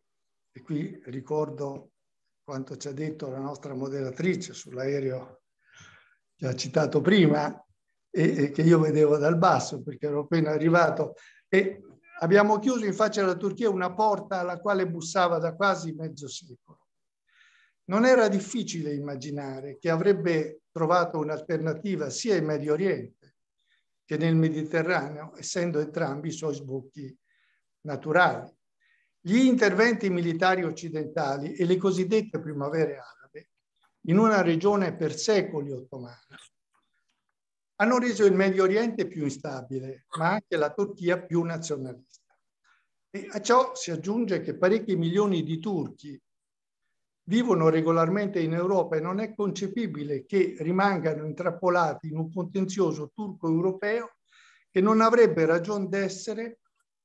e qui ricordo quanto ci ha detto la nostra moderatrice sull'aereo che ha citato prima e, e che io vedevo dal basso perché ero appena arrivato, e abbiamo chiuso in faccia alla Turchia una porta alla quale bussava da quasi mezzo secolo. Non era difficile immaginare che avrebbe trovato un'alternativa sia in Medio Oriente che nel Mediterraneo, essendo entrambi i suoi sbocchi naturali. Gli interventi militari occidentali e le cosiddette primavere arabe in una regione per secoli ottomana hanno reso il Medio Oriente più instabile, ma anche la Turchia più nazionalista. E a ciò si aggiunge che parecchi milioni di turchi vivono regolarmente in Europa e non è concepibile che rimangano intrappolati in un contenzioso turco-europeo che non avrebbe ragion d'essere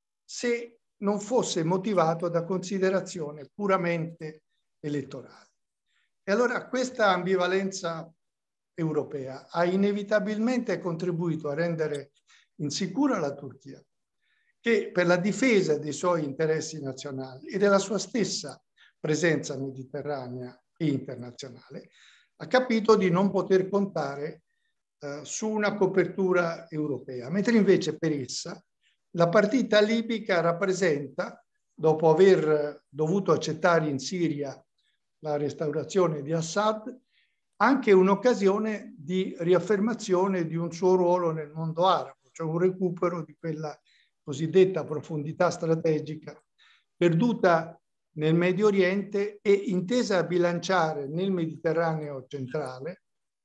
se non fosse motivato da considerazioni puramente elettorali. E allora questa ambivalenza europea ha inevitabilmente contribuito a rendere insicura la Turchia, che per la difesa dei suoi interessi nazionali e della sua stessa presenza mediterranea e internazionale ha capito di non poter contare eh, su una copertura europea, mentre invece per essa la partita libica rappresenta, dopo aver dovuto accettare in Siria la restaurazione di Assad, anche un'occasione di riaffermazione di un suo ruolo nel mondo arabo, cioè un recupero di quella cosiddetta profondità strategica perduta nel Medio Oriente e intesa a bilanciare nel Mediterraneo centrale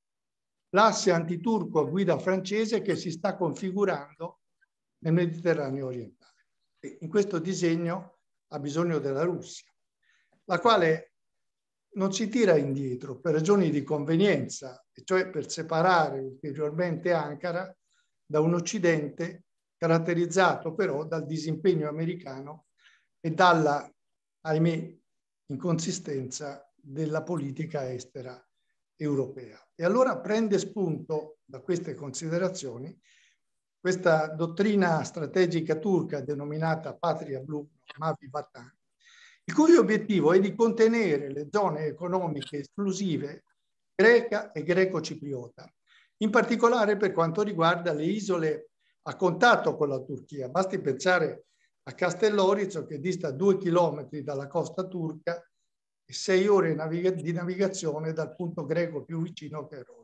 l'asse antiturco a guida francese che si sta configurando nel Mediterraneo orientale. E in questo disegno ha bisogno della Russia, la quale non si tira indietro per ragioni di convenienza, e cioè per separare ulteriormente Ankara da un Occidente caratterizzato però dal disimpegno americano e dalla, ahimè, inconsistenza della politica estera europea. E allora prende spunto da queste considerazioni questa dottrina strategica turca denominata Patria Blu, Mavi Vatan, il cui obiettivo è di contenere le zone economiche esclusive greca e greco-cipriota, in particolare per quanto riguarda le isole a contatto con la Turchia. Basti pensare a Castellorizo, che dista due chilometri dalla costa turca e sei ore di navigazione dal punto greco più vicino che è Rhodes.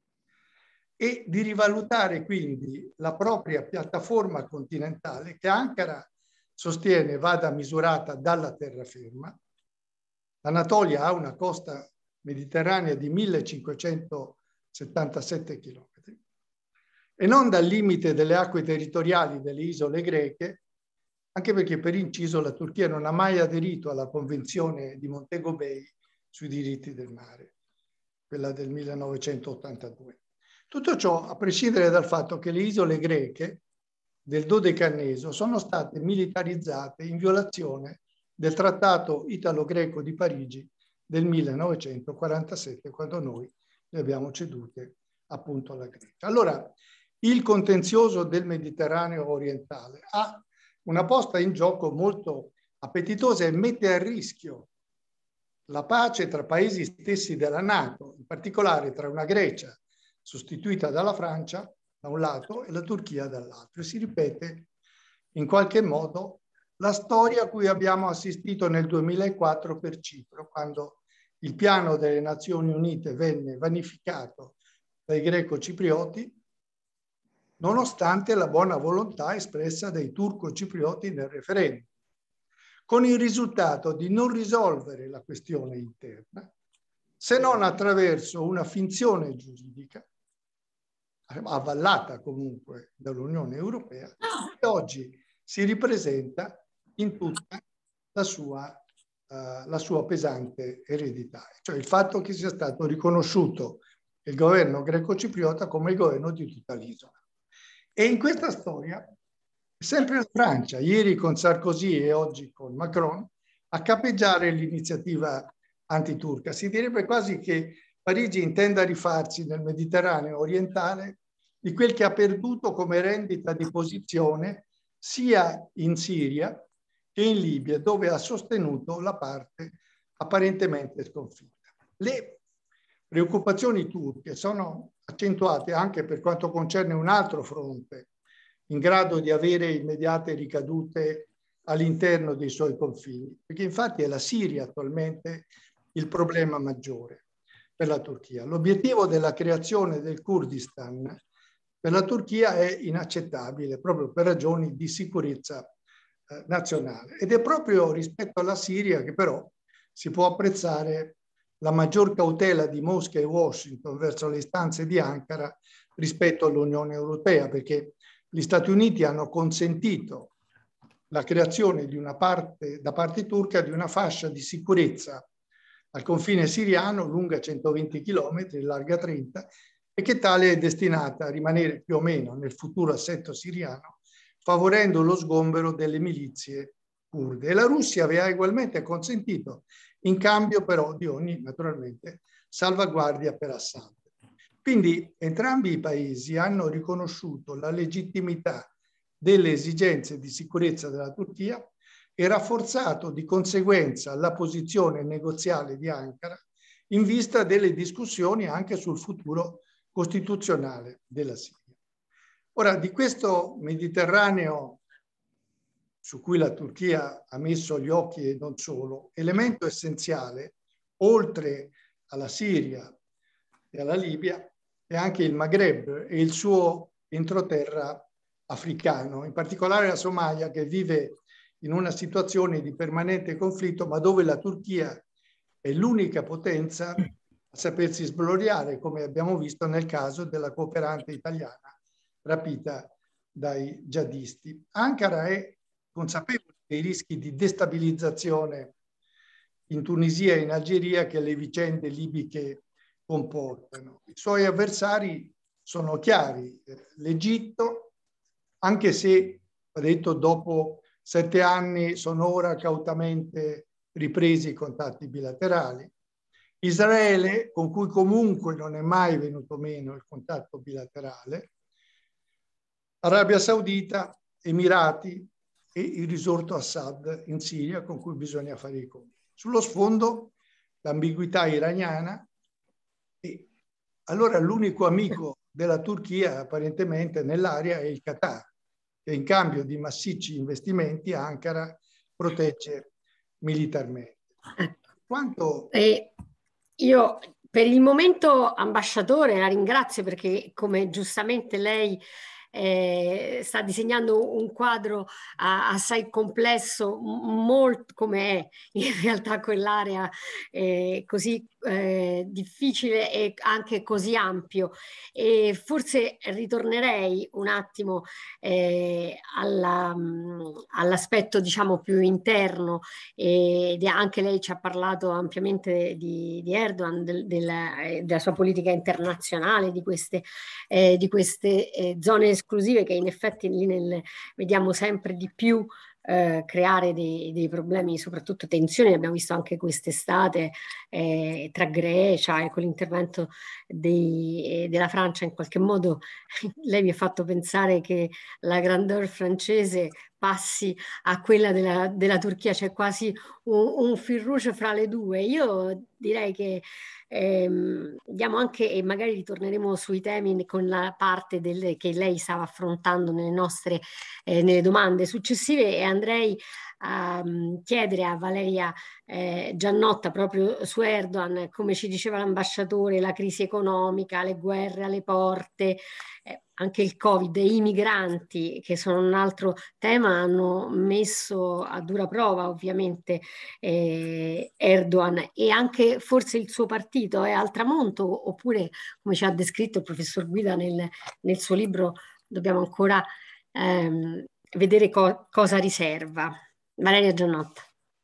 E di rivalutare quindi la propria piattaforma continentale che Ankara sostiene vada misurata dalla terraferma. L'Anatolia ha una costa mediterranea di millecinquecentosettantasette chilometri e non dal limite delle acque territoriali delle isole greche, anche perché per inciso la Turchia non ha mai aderito alla Convenzione di Montego Bay sui diritti del mare, quella del millenovecentottantadue. Tutto ciò a prescindere dal fatto che le isole greche del Dodecanneso sono state militarizzate in violazione del Trattato Italo-Greco di Parigi del millenovecentoquarantasette, quando noi le abbiamo cedute appunto alla Grecia. Allora, il contenzioso del Mediterraneo orientale ha una posta in gioco molto appetitosa e mette a rischio la pace tra paesi stessi della NATO, in particolare tra una Grecia sostituita dalla Francia da un lato e la Turchia dall'altro. E si ripete in qualche modo la storia a cui abbiamo assistito nel duemilaquattro per Cipro, quando il piano delle Nazioni Unite venne vanificato dai greco-ciprioti, nonostante la buona volontà espressa dai turco-ciprioti nel referendum, con il risultato di non risolvere la questione interna, se non attraverso una finzione giuridica, avvallata comunque dall'Unione Europea, che oggi si ripresenta in tutta la sua, uh, la sua pesante eredità, cioè il fatto che sia stato riconosciuto il governo greco-cipriota come il governo di tutta l'isola. E in questa storia sempre la Francia, ieri con Sarkozy e oggi con Macron, a capeggiare l'iniziativa antiturca. Si direbbe quasi che Parigi intenda rifarsi nel Mediterraneo orientale di quel che ha perduto come rendita di posizione sia in Siria che in Libia, dove ha sostenuto la parte apparentemente sconfitta. Le preoccupazioni turche sono accentuate anche per quanto concerne un altro fronte in grado di avere immediate ricadute all'interno dei suoi confini, perché infatti è la Siria attualmente il problema maggiore per la Turchia. L'obiettivo della creazione del Kurdistan per la Turchia è inaccettabile proprio per ragioni di sicurezza eh, nazionale, ed è proprio rispetto alla Siria che però si può apprezzare la maggior cautela di Mosca e Washington verso le istanze di Ankara rispetto all'Unione Europea, perché gli Stati Uniti hanno consentito la creazione di una parte, da parte turca, di una fascia di sicurezza al confine siriano lunga centoventi chilometri, larga trenta, e che tale è destinata a rimanere più o meno nel futuro assetto siriano, favorendo lo sgombero delle milizie kurde. E la Russia aveva ugualmente consentito, in cambio però di ogni, naturalmente, salvaguardia per Assad. Quindi entrambi i paesi hanno riconosciuto la legittimità delle esigenze di sicurezza della Turchia e rafforzato di conseguenza la posizione negoziale di Ankara in vista delle discussioni anche sul futuro costituzionale della Siria. Ora, di questo Mediterraneo su cui la Turchia ha messo gli occhi e non solo, elemento essenziale, oltre alla Siria e alla Libia, e anche il Maghreb e il suo entroterra africano, in particolare la Somalia, che vive in una situazione di permanente conflitto, ma dove la Turchia è l'unica potenza a sapersi sblogliare, come abbiamo visto nel caso della cooperante italiana rapita dai jihadisti. Ankara è consapevole dei rischi di destabilizzazione in Tunisia e in Algeria che le vicende libiche comportano. I suoi avversari sono chiari. L'Egitto, anche se, ha detto, dopo sette anni sono ora cautamente ripresi i contatti bilaterali. Israele, con cui comunque non è mai venuto meno il contatto bilaterale. Arabia Saudita, Emirati e il risorto Assad in Siria, con cui bisogna fare i conti. Sullo sfondo l'ambiguità iraniana. E allora l'unico amico della Turchia apparentemente nell'area è il Qatar, che in cambio di massicci investimenti Ankara protegge militarmente. Quanto... E io per il momento, ambasciatore, la ringrazio perché, come giustamente lei Eh, sta disegnando un quadro uh, assai complesso, molto come è in realtà quell'area eh, così eh, difficile e anche così ampio. E forse ritornerei un attimo eh, alla, all'aspetto diciamo più interno, ed anche lei ci ha parlato ampiamente di, di Erdogan, del, della, della sua politica internazionale, di queste, eh, di queste eh, zone esclusive che in effetti lì nel, vediamo sempre di più eh, creare dei, dei problemi, soprattutto tensioni. Abbiamo visto anche quest'estate eh, tra Grecia e con l'intervento dei, della Francia. In qualche modo lei mi ha fatto pensare che la grandeur francese passi a quella della, della Turchia, c'è quasi un, un fil rouge fra le due. Io direi che ehm, diamo anche, e magari ritorneremo sui temi con la parte del, che lei stava affrontando nelle nostre eh, nelle domande successive, e andrei a um, chiedere a Valeria eh, Giannotta proprio su Erdogan, come ci diceva l'ambasciatore, la crisi economica, le guerre alle porte, eh, anche il Covid, i migranti, che sono un altro tema, hanno messo a dura prova ovviamente eh, Erdogan, e anche forse il suo partito è al tramonto, oppure come ci ha descritto il professor Guida nel, nel suo libro, dobbiamo ancora ehm, vedere co- cosa riserva. Valeria Giannotta.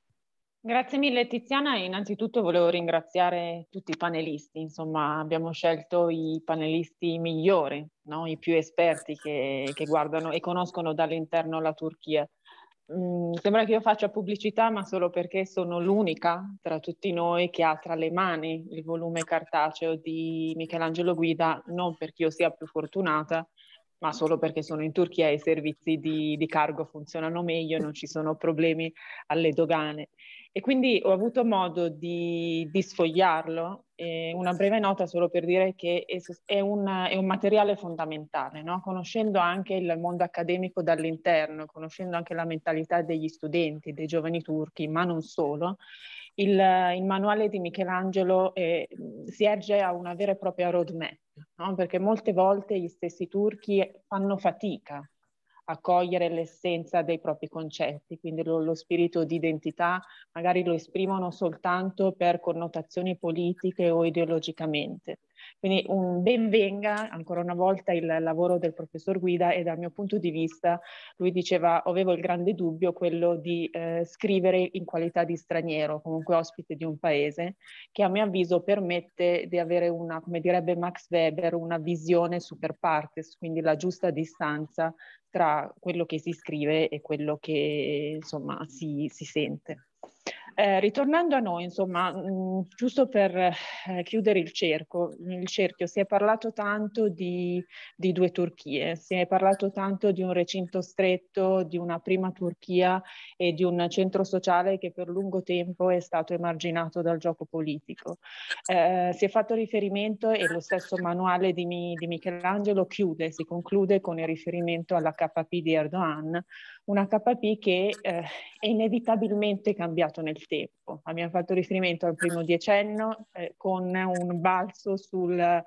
Grazie mille Tiziana, innanzitutto volevo ringraziare tutti i panelisti, insomma abbiamo scelto i panelisti migliori, no? I più esperti che, che guardano e conoscono dall'interno la Turchia. Mm, sembra che io faccia pubblicità, ma solo perché sono l'unica tra tutti noi che ha tra le mani il volume cartaceo di Michelangelo Guida, non perché io sia più fortunata, ma solo perché sono in Turchia e i servizi di, di cargo funzionano meglio, non ci sono problemi alle dogane. E quindi ho avuto modo di, di sfogliarlo. Eh, una breve nota solo per dire che è, è, un, è un materiale fondamentale, no? Conoscendo anche il mondo accademico dall'interno, conoscendo anche la mentalità degli studenti, dei giovani turchi, ma non solo, il, il manuale di Michelangelo è, si erge a una vera e propria roadmap, no? Perché molte volte gli stessi turchi fanno fatica a cogliere l'essenza dei propri concetti, quindi lo, lo spirito di identità magari lo esprimono soltanto per connotazioni politiche o ideologicamente. Quindi un ben venga ancora una volta il lavoro del professor Guida, e dal mio punto di vista lui diceva, avevo il grande dubbio quello di eh, scrivere in qualità di straniero, comunque ospite di un paese, che a mio avviso permette di avere una, come direbbe Max Weber, una visione super partes, quindi la giusta distanza tra quello che si scrive e quello che insomma si, si sente. Eh, ritornando a noi, insomma, mh, giusto per eh, chiudere il cerchio, il cerchio, si è parlato tanto di, di due Turchie, si è parlato tanto di un recinto stretto, di una prima Turchia e di un centro sociale che per lungo tempo è stato emarginato dal gioco politico. Eh, si è fatto riferimento, e lo stesso manuale di, Mi, di Michelangelo chiude, si conclude con il riferimento alla K P di Erdogan, una K P che eh, è inevitabilmente cambiato nel tempo. Abbiamo fatto riferimento al primo decennio eh, con un balzo sulla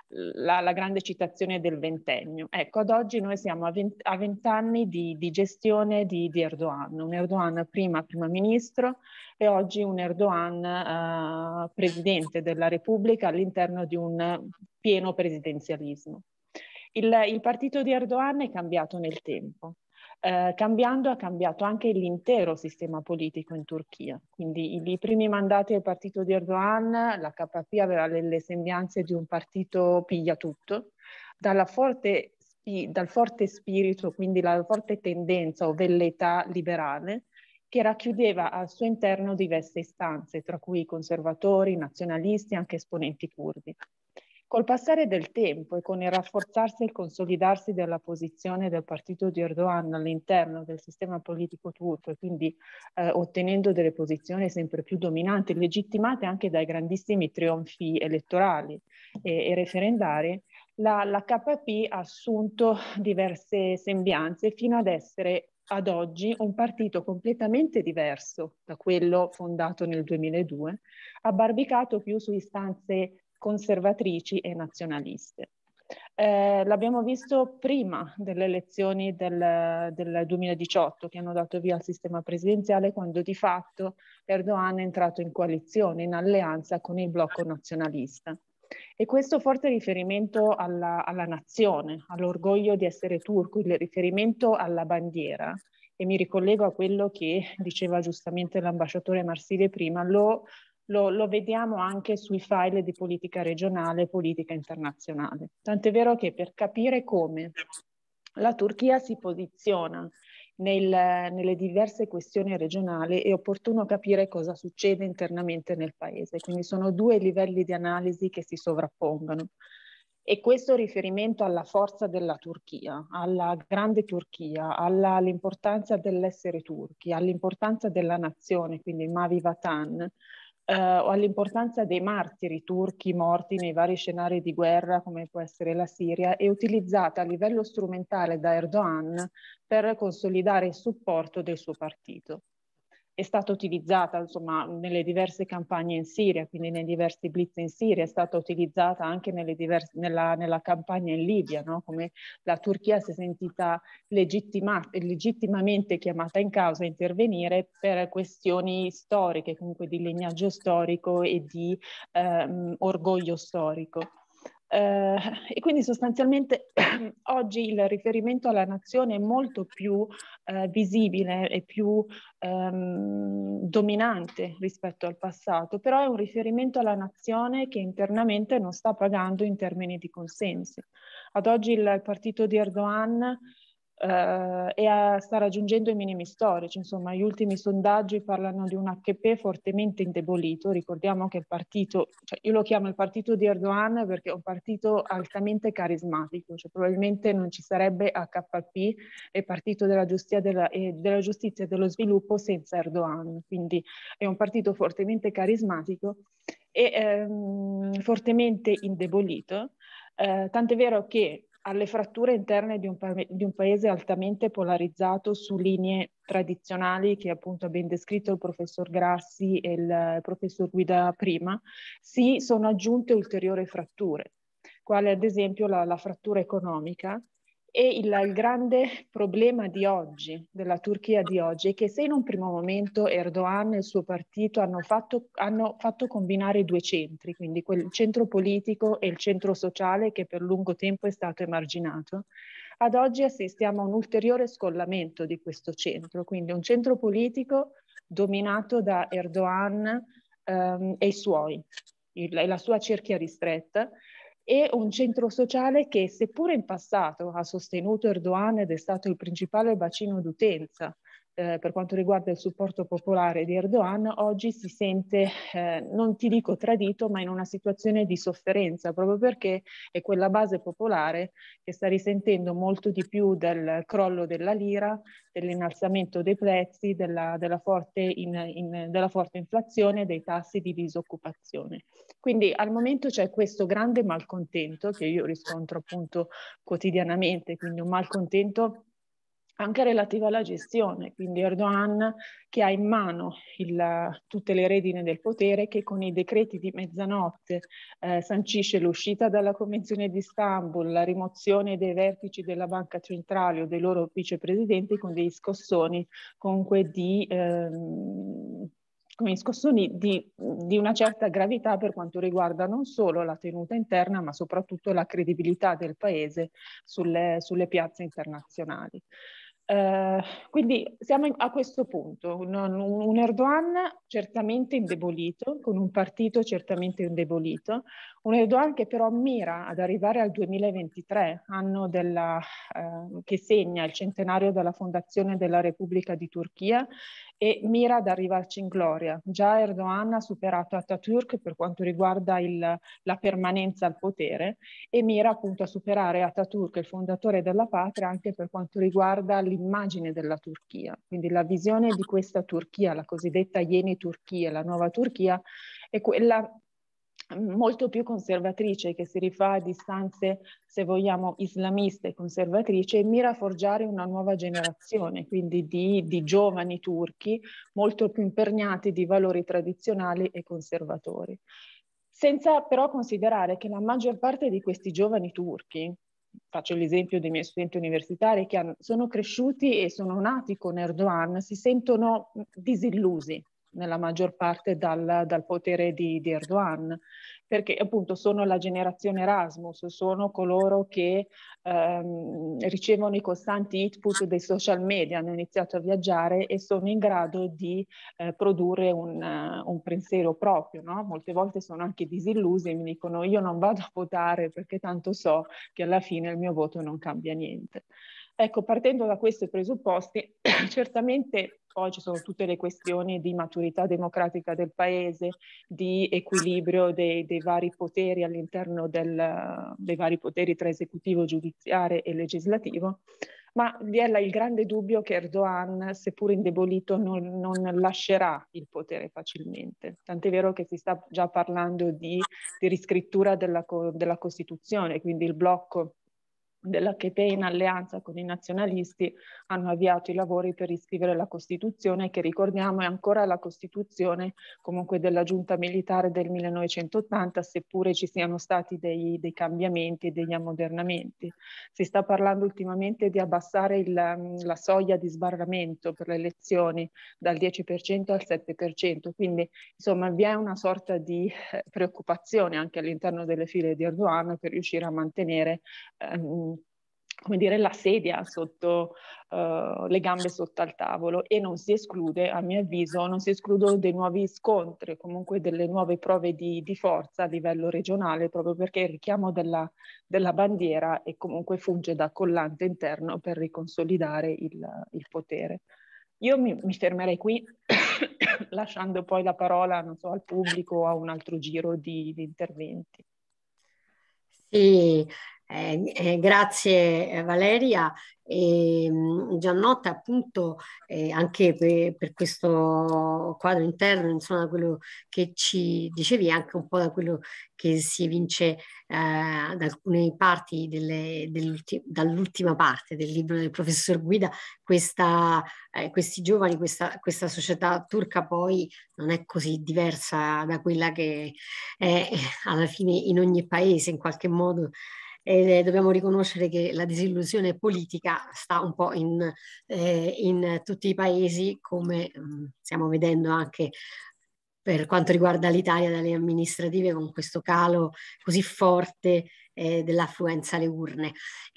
la grande citazione del ventennio. Ecco, ad oggi noi siamo a vent'anni di, di gestione di, di Erdogan, un Erdogan prima primo ministro e oggi un Erdogan eh, presidente della Repubblica all'interno di un pieno presidenzialismo. Il, il partito di Erdogan è cambiato nel tempo. Eh, cambiando ha cambiato anche l'intero sistema politico in Turchia. Quindi i, i primi mandati del partito di Erdogan, la K P aveva le, le sembianze di un partito piglia tutto, dalla forte, dal forte spirito, quindi la forte tendenza o velleità liberale, che racchiudeva al suo interno diverse istanze, tra cui conservatori, nazionalisti e anche esponenti curdi. Col passare del tempo e con il rafforzarsi e il consolidarsi della posizione del partito di Erdogan all'interno del sistema politico turco, e quindi eh, ottenendo delle posizioni sempre più dominanti, legittimate anche dai grandissimi trionfi elettorali e, e referendari, la, la K P ha assunto diverse sembianze fino ad essere ad oggi un partito completamente diverso da quello fondato nel duemiladue, abbarbicato più su istanze conservatrici e nazionaliste. Eh, l'abbiamo visto prima delle elezioni del, del duemiladiciotto, che hanno dato via al sistema presidenziale, quando di fatto Erdogan è entrato in coalizione, in alleanza con il blocco nazionalista. E questo forte riferimento alla, alla nazione, all'orgoglio di essere turco, il riferimento alla bandiera, e mi ricollego a quello che diceva giustamente l'ambasciatore Marsile prima, lo Lo, lo vediamo anche sui file di politica regionale e politica internazionale. Tant'è vero che per capire come la Turchia si posiziona nel, nelle diverse questioni regionali è opportuno capire cosa succede internamente nel paese. Quindi sono due livelli di analisi che si sovrappongono. E questo riferimento alla forza della Turchia, alla grande Turchia, all'importanza dell'essere turchi, all'importanza della nazione, quindi Mavi Vatan, eh, o all'importanza dei martiri turchi morti nei vari scenari di guerra, come può essere la Siria, è utilizzata a livello strumentale da Erdogan per consolidare il supporto del suo partito. È stata utilizzata insomma nelle diverse campagne in Siria, quindi nei diversi blitz in Siria, è stata utilizzata anche nelle diverse, nella, nella campagna in Libia, no? Come la Turchia si è sentita legittima, legittimamente chiamata in causa a intervenire per questioni storiche, comunque di lignaggio storico e di ehm, orgoglio storico. Uh, e quindi sostanzialmente oggi il riferimento alla nazione è molto più uh, visibile e più um, dominante rispetto al passato, però è un riferimento alla nazione che internamente non sta pagando in termini di consensi. Ad oggi il partito di Erdogan Uh, e a, sta raggiungendo i minimi storici, insomma gli ultimi sondaggi parlano di un H D P fortemente indebolito. Ricordiamo che il partito, cioè io lo chiamo il partito di Erdogan perché è un partito altamente carismatico, cioè probabilmente non ci sarebbe H K P e Partito della Giustizia, della, e della Giustizia e dello Sviluppo senza Erdogan, quindi è un partito fortemente carismatico e ehm, fortemente indebolito, eh, tant'è vero che alle fratture interne di un, di un paese altamente polarizzato su linee tradizionali che appunto ha ben descritto il professor Grassi e il professor Guida prima, si sono aggiunte ulteriori fratture, quale ad esempio la, la frattura economica. E il, il grande problema di oggi, della Turchia di oggi, è che se in un primo momento Erdogan e il suo partito hanno fatto, hanno fatto combinare due centri, quindi quel centro politico e il centro sociale che per lungo tempo è stato emarginato, ad oggi assistiamo a un ulteriore scollamento di questo centro, quindi un centro politico dominato da Erdogan ehm, e i suoi, il, la sua cerchia ristretta, e un centro sociale che seppure in passato ha sostenuto Erdogan ed è stato il principale bacino d'utenza eh, per quanto riguarda il supporto popolare di Erdogan, oggi si sente, eh, non ti dico tradito, ma in una situazione di sofferenza, proprio perché è quella base popolare che sta risentendo molto di più del crollo della lira, dell'innalzamento dei prezzi, della, della, forte in, in, della forte inflazione e dei tassi di disoccupazione. Quindi al momento c'è questo grande malcontento che io riscontro appunto quotidianamente, quindi un malcontento anche relativo alla gestione, quindi Erdogan che ha in mano il, tutte le redine del potere, che con i decreti di mezzanotte eh, sancisce l'uscita dalla Convenzione di Istanbul, la rimozione dei vertici della Banca Centrale o dei loro vicepresidenti con dei scossoni comunque di... Ehm, come scossoni di, di una certa gravità per quanto riguarda non solo la tenuta interna, ma soprattutto la credibilità del paese sulle, sulle piazze internazionali. Uh, quindi siamo in, a questo punto, un, un, un Erdogan certamente indebolito, con un partito certamente indebolito, un Erdogan che però mira ad arrivare al duemilaventitré, anno della, uh, che segna il centenario della fondazione della Repubblica di Turchia, e mira ad arrivarci in gloria. Già Erdogan ha superato Atatürk per quanto riguarda il, la permanenza al potere e mira appunto a superare Atatürk, il fondatore della patria, anche per quanto riguarda l'immagine della Turchia. Quindi la visione di questa Turchia, la cosiddetta Yeni Turchia, la nuova Turchia, è quella molto più conservatrice, che si rifà a distanze, se vogliamo, islamiste e conservatrici, e mira a forgiare una nuova generazione, quindi di, di giovani turchi molto più imperniati di valori tradizionali e conservatori. Senza però considerare che la maggior parte di questi giovani turchi, faccio l'esempio dei miei studenti universitari che hanno, sono cresciuti e sono nati con Erdogan, si sentono disillusi nella maggior parte dal, dal potere di, di Erdogan, perché appunto sono la generazione Erasmus, sono coloro che ehm, ricevono i costanti input dei social media, hanno iniziato a viaggiare e sono in grado di eh, produrre un, uh, un pensiero proprio, no? Molte volte sono anche disillusi e mi dicono io non vado a votare perché tanto so che alla fine il mio voto non cambia niente. Ecco, partendo da questi presupposti, certamente poi ci sono tutte le questioni di maturità democratica del paese, di equilibrio dei, dei, dei vari poteri all'interno del, dei vari poteri tra esecutivo, giudiziario e legislativo, ma vi è là il grande dubbio che Erdogan, seppur indebolito, non, non lascerà il potere facilmente. Tant'è vero che si sta già parlando di, di riscrittura della, della Costituzione, quindi il blocco dell'A K P in alleanza con i nazionalisti hanno avviato i lavori per riscrivere la Costituzione, che ricordiamo è ancora la Costituzione comunque della giunta militare del millenovecentottanta, seppure ci siano stati dei, dei cambiamenti e degli ammodernamenti. Si sta parlando ultimamente di abbassare il, la soglia di sbarramento per le elezioni dal dieci per cento al sette per cento, quindi insomma vi è una sorta di eh, preoccupazione anche all'interno delle file di Erdogan per riuscire a mantenere ehm, come dire, la sedia sotto, uh, le gambe sotto al tavolo, e non si esclude, a mio avviso, non si escludono dei nuovi scontri, comunque delle nuove prove di, di forza a livello regionale, proprio perché il richiamo della, della bandiera e comunque funge da collante interno per riconsolidare il, il potere. Io mi, mi fermerei qui, lasciando poi la parola, non so, al pubblico o a un altro giro di, di interventi. Sì, eh, eh, grazie Valeria. E, mh, Giannotta, appunto, eh, anche per, per questo quadro interno, insomma, quello che ci dicevi, anche un po' da quello che si evince eh, da alcune parti delle, dall'ultima parte del libro del professor Guida, questa, eh, questi giovani, questa, questa società turca poi non è così diversa da quella che è alla fine in ogni paese, in qualche modo. E dobbiamo riconoscere che la disillusione politica sta un po' in, eh, in tutti i paesi, come mh, stiamo vedendo anche per quanto riguarda l'Italia dalle amministrative, con questo calo così forte eh, dell'affluenza alle urne.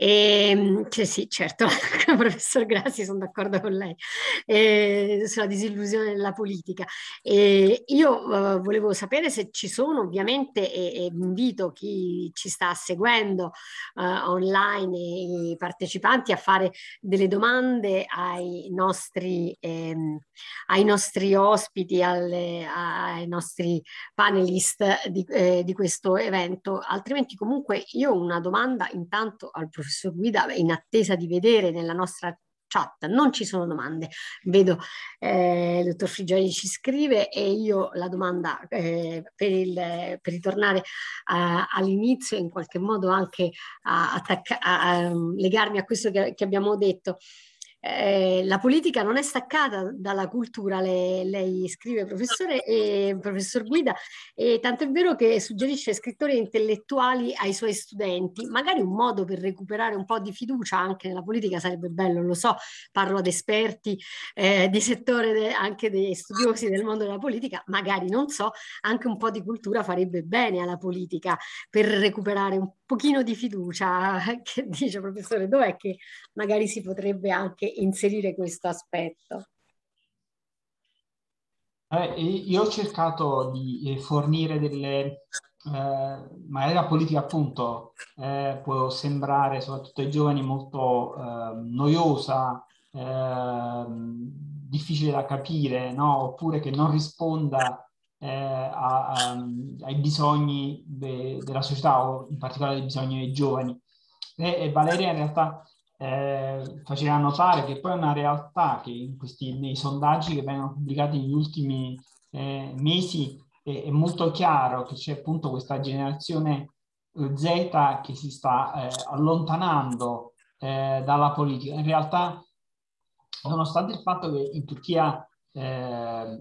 E, cioè, sì, certo, professor Grassi, sono d'accordo con lei, eh, sulla disillusione della politica. E io eh, volevo sapere se ci sono, ovviamente, e, e invito chi ci sta seguendo eh, online e i partecipanti a fare delle domande ai nostri, ehm, ai nostri ospiti, alle, ai nostri panelist di, eh, di questo evento. Altrimenti comunque io ho una domanda intanto al professor Guida, in attesa di vedere nella nostra chat. Non ci sono domande, vedo eh, il dottor Frigioli ci scrive, e io la domanda eh, per, il, per ritornare a, all'inizio, in qualche modo anche a, attacca, a, a legarmi a questo che, che abbiamo detto. Eh, la politica non è staccata dalla cultura, le, lei scrive, professore, e, professor Guida, e tanto è vero che suggerisce scrittori e intellettuali ai suoi studenti. Magari un modo per recuperare un po' di fiducia anche nella politica sarebbe bello, lo so, parlo ad esperti eh, di settore, de, anche dei studiosi del mondo della politica, magari, non so, anche un po' di cultura farebbe bene alla politica per recuperare un pochino di fiducia. Che dice, professore, dov'è che magari si potrebbe anche inserire questo aspetto? Eh, io ho cercato di fornire delle, eh, magari la politica appunto eh, può sembrare soprattutto ai giovani molto eh, noiosa, eh, difficile da capire, no? Oppure che non risponda eh, a, a, ai bisogni de, della società, o in particolare ai bisogni dei giovani. E, e Valeria in realtà Eh, faceva notare che poi è una realtà che in questi, nei sondaggi che vengono pubblicati negli ultimi eh, mesi è, è molto chiaro che c'è appunto questa generazione eh, Z che si sta eh, allontanando eh, dalla politica. In realtà, nonostante il fatto che in Turchia eh,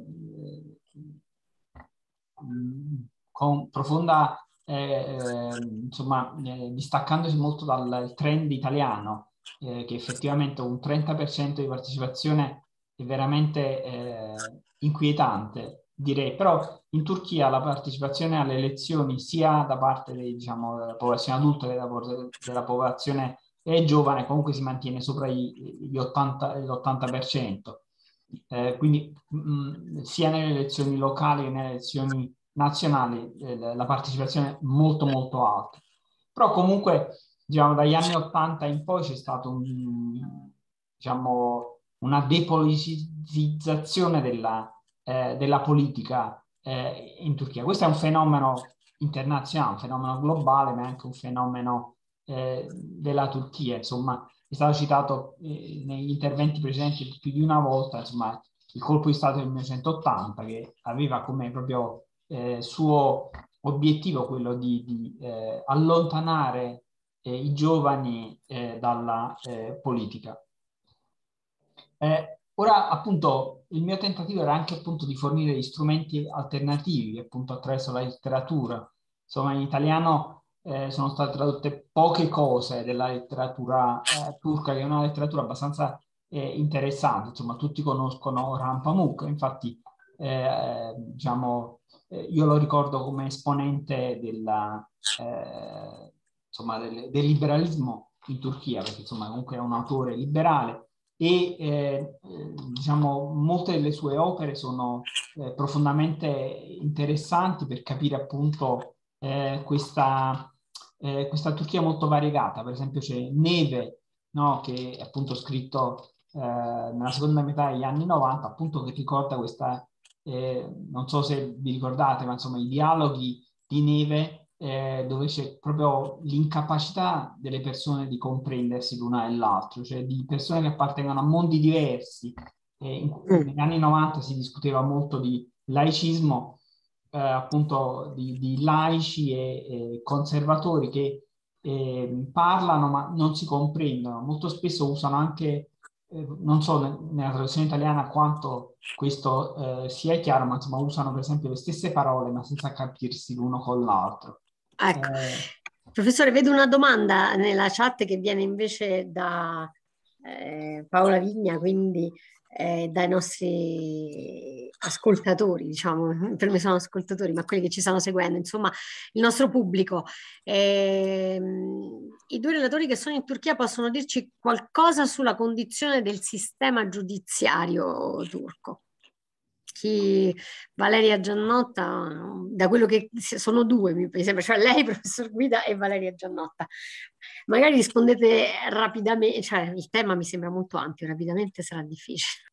con profonda eh, insomma eh, distaccandosi molto dal trend italiano, Eh, che effettivamente un trenta per cento di partecipazione è veramente eh, inquietante, direi. Però in Turchia la partecipazione alle elezioni sia da parte dei, diciamo, della popolazione adulta che della, della popolazione è giovane comunque si mantiene sopra gli, gli ottanta, l'ottanta per cento. Eh, quindi mh, sia nelle elezioni locali che nelle elezioni nazionali eh, la partecipazione è molto molto alta. Però comunque diciamo, dagli anni ottanta in poi c'è stata un, diciamo, una depoliticizzazione della, eh, della politica eh, in Turchia. Questo è un fenomeno internazionale, un fenomeno globale, ma anche un fenomeno eh, della Turchia. Insomma, è stato citato eh, negli interventi precedenti più di una volta, insomma, il colpo di Stato del millenovecentottanta, che aveva come proprio eh, suo obiettivo quello di, di eh, allontanare eh, i giovani eh, dalla eh, politica. Eh, ora, appunto, il mio tentativo era anche appunto di fornire strumenti alternativi, appunto attraverso la letteratura. Insomma, in italiano eh, sono state tradotte poche cose della letteratura eh, turca, che è una letteratura abbastanza eh, interessante. Insomma, tutti conoscono Orhan Pamuk, infatti, eh, diciamo, eh, io lo ricordo come esponente della, eh, insomma, del, del liberalismo in Turchia, perché insomma comunque è un autore liberale e eh, diciamo molte delle sue opere sono eh, profondamente interessanti per capire appunto eh, questa, eh, questa Turchia molto variegata. Per esempio c'è Neve, no, che è appunto scritto eh, nella seconda metà degli anni novanta, appunto, che ricorda questa, eh, non so se vi ricordate, ma insomma i dialoghi di Neve eh, dove c'è proprio l'incapacità delle persone di comprendersi l'una e l'altro, cioè di persone che appartengono a mondi diversi. Eh, in, negli anni novanta si discuteva molto di laicismo, eh, appunto di, di laici e, e conservatori che eh, parlano ma non si comprendono. Molto spesso usano anche, eh, non so nella traduzione italiana quanto questo eh, sia chiaro, ma insomma usano per esempio le stesse parole ma senza capirsi l'uno con l'altro. Ecco, Eh, professore, vedo una domanda nella chat che viene invece da eh, Paola Vigna, quindi eh, dai nostri ascoltatori, diciamo, per me sono ascoltatori, ma quelli che ci stanno seguendo, insomma, il nostro pubblico. Eh, I due relatori che sono in Turchia possono dirci qualcosa sulla condizione del sistema giudiziario turco? Chi, Valeria Giannotta, da quello che sono due, mi sembra, cioè lei, professor Guida, e Valeria Giannotta. Magari rispondete rapidamente, cioè il tema mi sembra molto ampio, rapidamente sarà difficile.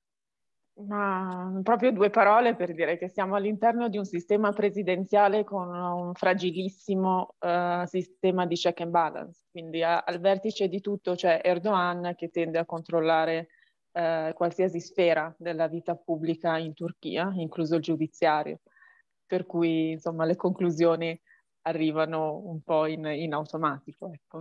Ma proprio due parole per dire che siamo all'interno di un sistema presidenziale con un fragilissimo uh, sistema di check and balance, quindi a, al vertice di tutto c'è Erdogan che tende a controllare uh, qualsiasi sfera della vita pubblica in Turchia, incluso il giudiziario, per cui insomma le conclusioni arrivano un po' in, in automatico. Ecco.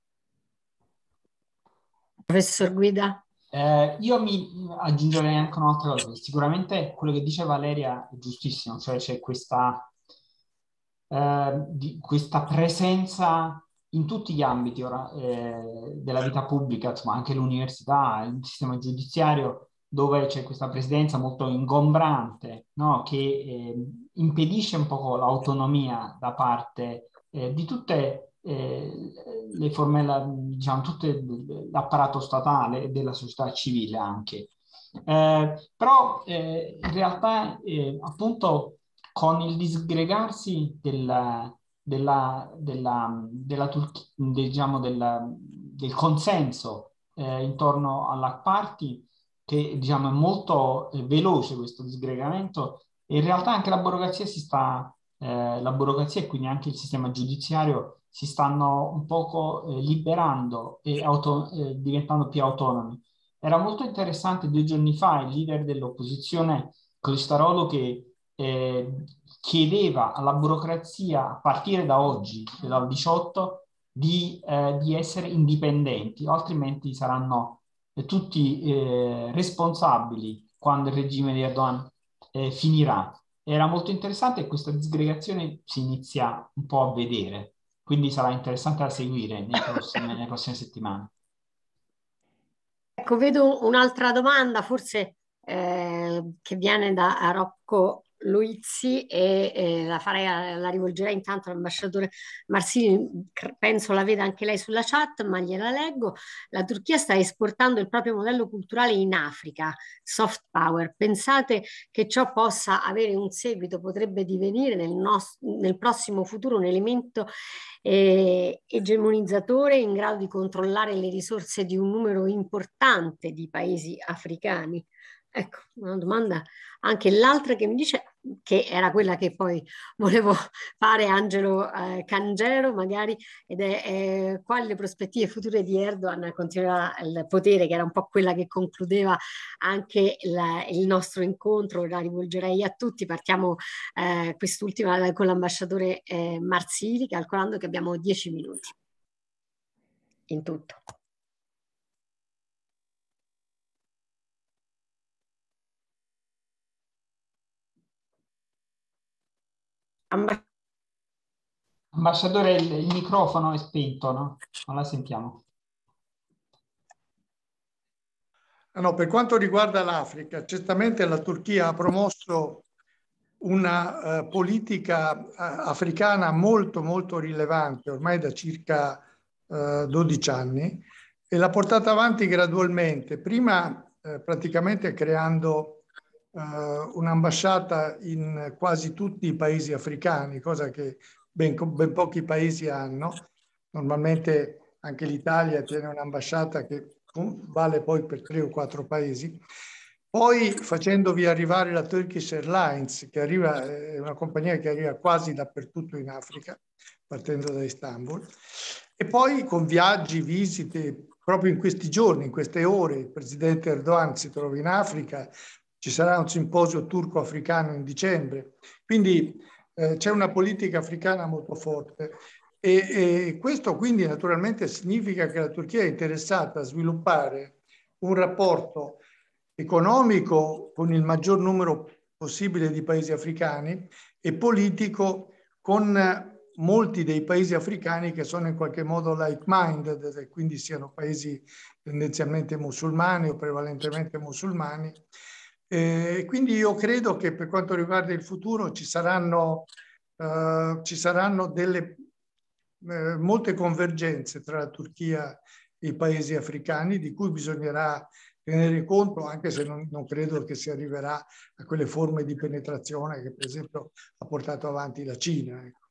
Professor Guida? Eh, io mi aggiungerei anche un'altra cosa, sicuramente quello che dice Valeria è giustissimo, cioè c'è questa, eh, di, questa presenza in tutti gli ambiti ora, eh, della vita pubblica, insomma anche l'università, il sistema giudiziario, dove c'è questa presidenza molto ingombrante, no? Che eh, impedisce un po' l'autonomia da parte eh, di tutte eh, le forme, la, diciamo, tutto l'apparato statale e della società civile anche. Eh, però eh, in realtà eh, appunto con il disgregarsi della, della, della, della Turchia, diciamo del, del consenso eh, intorno alla party, che diciamo è molto eh, veloce questo disgregamento, e in realtà anche la burocrazia si sta, eh, la burocrazia e quindi anche il sistema giudiziario si stanno un poco eh, liberando e auto, eh, diventando più autonomi. Era molto interessante due giorni fa il leader dell'opposizione, Kılıçdaroğlu, che eh, chiedeva alla burocrazia a partire da oggi, dal diciotto, di, eh, di essere indipendenti, altrimenti saranno eh, tutti eh, responsabili quando il regime di Erdogan eh, finirà. Era molto interessante e questa disgregazione si inizia un po' a vedere, quindi sarà interessante da seguire nei prossimi, nelle prossime settimane. Ecco, vedo un'altra domanda, forse eh, che viene da Rocco Luizzi e eh, la, farei, la rivolgerei intanto all'ambasciatore Marsini, penso la veda anche lei sulla chat, ma gliela leggo. La Turchia sta esportando il proprio modello culturale in Africa, soft power. Pensate che ciò possa avere un seguito, potrebbe divenire nel, nostro, nel prossimo futuro un elemento eh, egemonizzatore in grado di controllare le risorse di un numero importante di paesi africani? ecco, una domanda anche l'altra che mi dice, che era quella che poi volevo fare Angelo eh, Cangero magari, ed è eh, quali le prospettive future di Erdogan continuerà il potere, che era un po' quella che concludeva anche la, il nostro incontro, la rivolgerei a tutti. Partiamo eh, quest'ultima con l'ambasciatore eh, Marsili, calcolando che abbiamo dieci minuti in tutto. Ambasciatore, il, il microfono è spento, no? Non la sentiamo. No, per quanto riguarda l'Africa, certamente la Turchia ha promosso una uh, politica uh, africana molto molto rilevante ormai da circa uh, dodici anni, e l'ha portata avanti gradualmente, prima uh, praticamente creando uh, un'ambasciata in quasi tutti i paesi africani, cosa che ben, ben pochi paesi hanno. Normalmente anche l'Italia tiene un'ambasciata che vale poi per tre o quattro paesi. Poi facendovi arrivare la Turkish Airlines, che arriva, è una compagnia che arriva quasi dappertutto in Africa, partendo da Istanbul, e poi con viaggi, visite, proprio in questi giorni, in queste ore, il presidente Erdogan si trova in Africa, ci sarà un simposio turco-africano in dicembre, quindi eh, c'è una politica africana molto forte. E, e questo quindi naturalmente significa che la Turchia è interessata a sviluppare un rapporto economico con il maggior numero possibile di paesi africani e politico con molti dei paesi africani che sono in qualche modo like-minded, quindi siano paesi tendenzialmente musulmani o prevalentemente musulmani. Eh, quindi io credo che per quanto riguarda il futuro ci saranno, eh, ci saranno delle Eh, molte convergenze tra la Turchia e i paesi africani, di cui bisognerà tenere conto, anche se non, non credo che si arriverà a quelle forme di penetrazione che per esempio ha portato avanti la Cina. Ecco.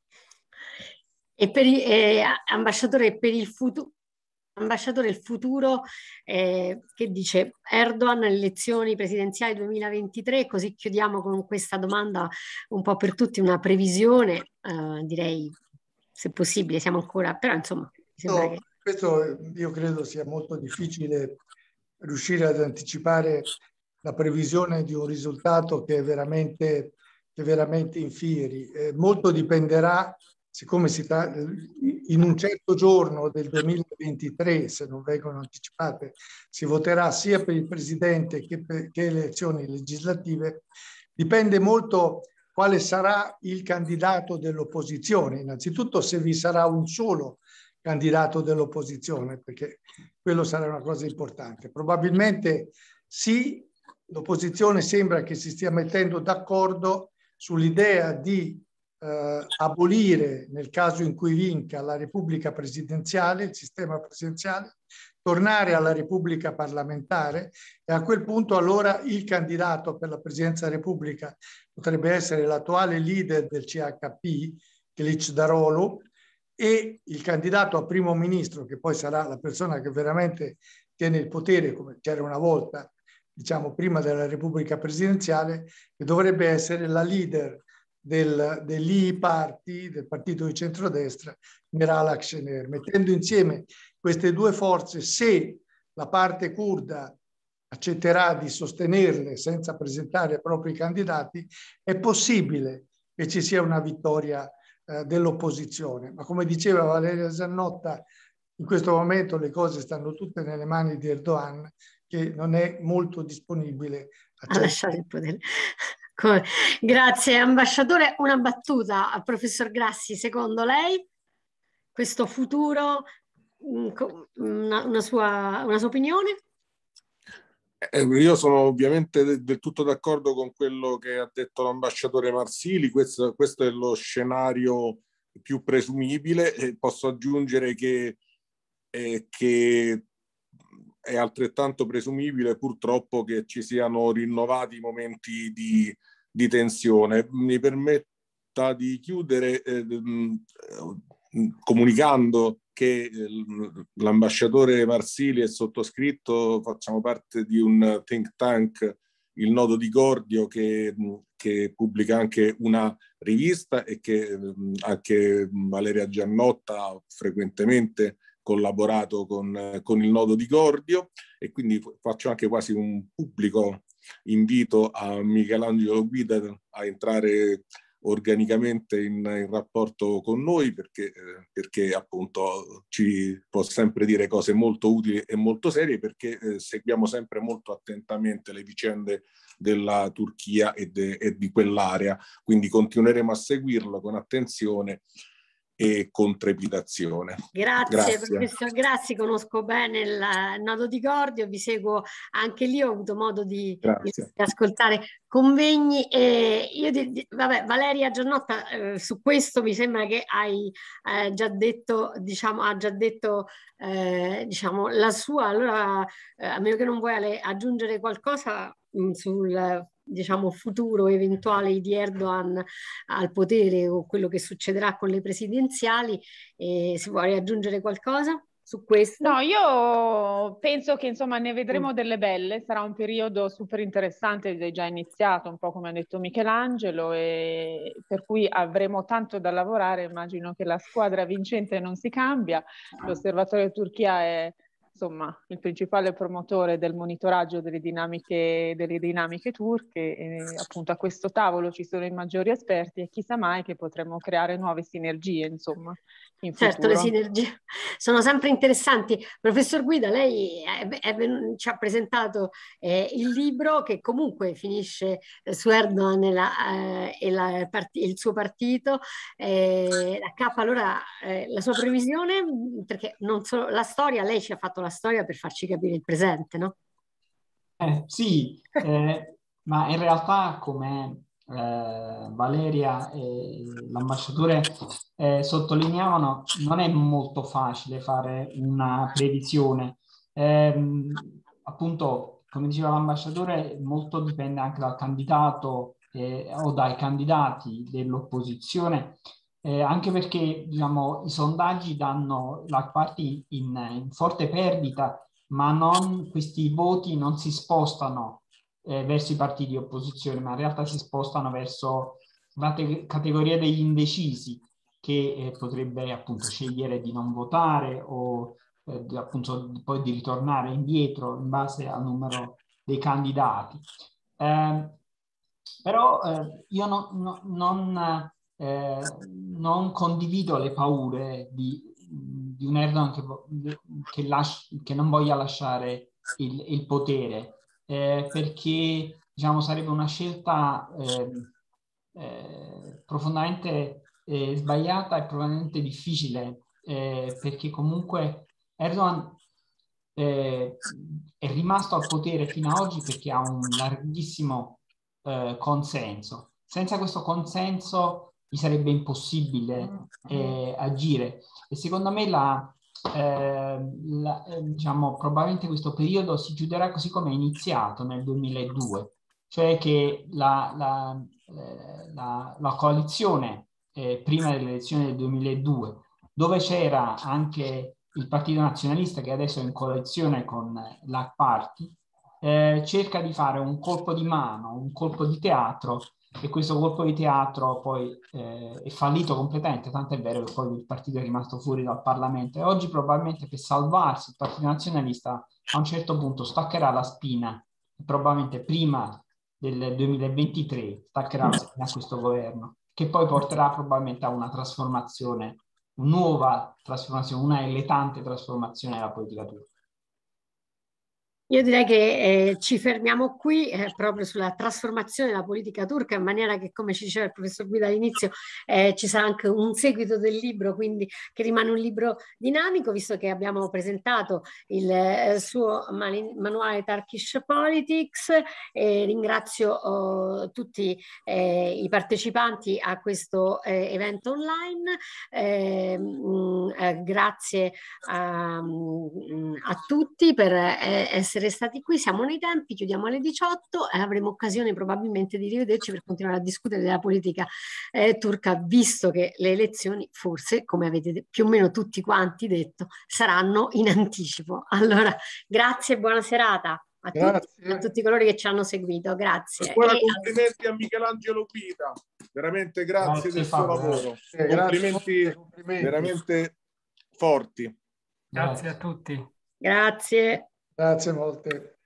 E per il, eh, ambasciatore, per il futuro, ambasciatore, il futuro eh, che dice Erdogan, le elezioni presidenziali duemilaventitré, così chiudiamo con questa domanda un po' per tutti, una previsione, eh, direi, se possibile, siamo ancora, però insomma, mi sembra che... Questo io credo sia molto difficile riuscire ad anticipare la previsione di un risultato che è veramente, che è veramente in fieri. Eh, molto dipenderà, siccome si tra, in un certo giorno del duemilaventitré, se non vengono anticipate, si voterà sia per il presidente che per che elezioni legislative, dipende molto quale sarà il candidato dell'opposizione. Innanzitutto se vi sarà un solo candidato dell'opposizione, perché quello sarà una cosa importante. Probabilmente sì, l'opposizione sembra che si stia mettendo d'accordo sull'idea di eh, abolire, nel caso in cui vinca, la Repubblica presidenziale, il sistema presidenziale, tornare alla Repubblica parlamentare, e a quel punto allora il candidato per la Presidenza della Repubblica potrebbe essere l'attuale leader del C H P, Kılıçdaroğlu, e il candidato a primo ministro, che poi sarà la persona che veramente tiene il potere, come c'era una volta, diciamo prima della Repubblica presidenziale, che dovrebbe essere la leader del, dell'I I Party, del partito di centrodestra, Meral Akşener. Mettendo insieme queste due forze, se la parte curda accetterà di sostenerle senza presentare i propri candidati, è possibile che ci sia una vittoria eh, dell'opposizione. Ma come diceva Valeria Zannotta, in questo momento le cose stanno tutte nelle mani di Erdogan, che non è molto disponibile a, a lasciare il potere. Grazie ambasciatore. Una battuta al professor Grassi, secondo lei questo futuro, una, una, sua, una sua opinione? Eh, io sono ovviamente del tutto d'accordo con quello che ha detto l'ambasciatore Marsili. Questo, questo è lo scenario più presumibile, e posso aggiungere che, eh, che è altrettanto presumibile purtroppo che ci siano rinnovati momenti di, di tensione. Mi permetta di chiudere eh, comunicando che l'ambasciatore Marsili e sottoscritto facciamo parte di un think tank il Nodo di Gordio che, che pubblica anche una rivista e che anche Valeria Giannotta ha frequentemente collaborato con, con il Nodo di Gordio, e quindi faccio anche quasi un pubblico invito a Michelangelo Guida a entrare organicamente in, in rapporto con noi, perché, eh, perché appunto ci può sempre dire cose molto utili e molto serie, perché eh, seguiamo sempre molto attentamente le vicende della Turchia e, de, e di quell'area, quindi continueremo a seguirlo con attenzione e con trepidazione. Grazie, Grazie, professor Grassi, conosco bene il Nodo di Gordio, vi seguo anche lì, ho avuto modo di, di ascoltare convegni e io di, di, vabbè, Valeria Giannotta, eh, su questo mi sembra che hai eh, già detto, diciamo, ha già detto eh, diciamo, la sua, allora eh, a meno che non vuoi aggiungere qualcosa mh, sul diciamo futuro eventuale di Erdogan al potere o quello che succederà con le presidenziali, e se vuoi aggiungere qualcosa su questo? No, io penso che insomma ne vedremo delle belle, sarà un periodo super interessante ed è già iniziato, un po' come ha detto Michelangelo, e per cui avremo tanto da lavorare. Immagino che la squadra vincente non si cambia, l'Osservatorio Turchia è insomma il principale promotore del monitoraggio delle dinamiche, delle dinamiche turche, e appunto a questo tavolo ci sono i maggiori esperti e chissà mai che potremo creare nuove sinergie, insomma, in certo, futuro. le sinergie sono sempre interessanti. Professor Guida, lei è, è, ci ha presentato eh, il libro che comunque finisce eh, su Erdogan e, la, eh, e la part- il suo partito, eh, la K. Allora, eh, la sua previsione, perché non solo la storia, lei ci ha fatto la storia per farci capire il presente, no? Eh, sì, eh, ma in realtà come eh, Valeria e l'ambasciatore eh, sottolineavano, non è molto facile fare una previsione. Eh, appunto, come diceva l'ambasciatore, molto dipende anche dal candidato eh, o dai candidati dell'opposizione, eh, anche perché diciamo, i sondaggi danno la parti in, in forte perdita, ma non, questi voti non si spostano eh, verso i partiti di opposizione, ma in realtà si spostano verso la te- categoria degli indecisi, che eh, potrebbe appunto scegliere di non votare o eh, di, appunto poi di ritornare indietro in base al numero dei candidati. Eh, però eh, io no, no, non, eh, non condivido le paure di di un Erdogan che, che, lasci, che non voglia lasciare il, il potere, eh, perché diciamo, sarebbe una scelta eh, eh, profondamente eh, sbagliata e profondamente difficile, eh, perché comunque Erdogan eh, è rimasto al potere fino ad oggi perché ha un larghissimo eh, consenso. Senza questo consenso gli sarebbe impossibile eh, agire. E secondo me la, eh, la, eh, diciamo, probabilmente questo periodo si chiuderà così come è iniziato nel duemiladue, cioè che la, la, eh, la, la coalizione eh, prima delle elezioni del duemiladue, dove c'era anche il Partito Nazionalista che adesso è in coalizione con l'A K Party, eh, cerca di fare un colpo di mano, un colpo di teatro, e questo colpo di teatro poi eh, è fallito completamente, tanto è vero che poi il partito è rimasto fuori dal Parlamento, e oggi probabilmente per salvarsi il Partito Nazionalista a un certo punto staccherà la spina, probabilmente prima del duemilaventitré staccherà la spina a questo governo, che poi porterà probabilmente a una trasformazione, una nuova trasformazione, una illetante trasformazione della politica turca. Io direi che eh, ci fermiamo qui eh, proprio sulla trasformazione della politica turca, in maniera che, come ci diceva il professor Guida all'inizio, eh, ci sarà anche un seguito del libro, quindi che rimane un libro dinamico, visto che abbiamo presentato il eh, suo mani- manuale Turkish Politics. Eh, ringrazio oh, tutti eh, i partecipanti a questo eh, evento online. Eh, mh, eh, grazie a, mh, a tutti per eh, essere stati qui. Siamo nei tempi, chiudiamo alle diciotto e avremo occasione probabilmente di rivederci per continuare a discutere della politica eh, turca, visto che le elezioni forse, come avete più o meno tutti quanti detto, saranno in anticipo. Allora, grazie e buona serata. a tutti, a tutti coloro che ci hanno seguito. Grazie. Ancora e complimenti a Michelangelo Guida, veramente grazie, grazie del suo lavoro. Eh, complimenti, grazie, complimenti veramente forti. Grazie a tutti. Grazie. Grazie molte.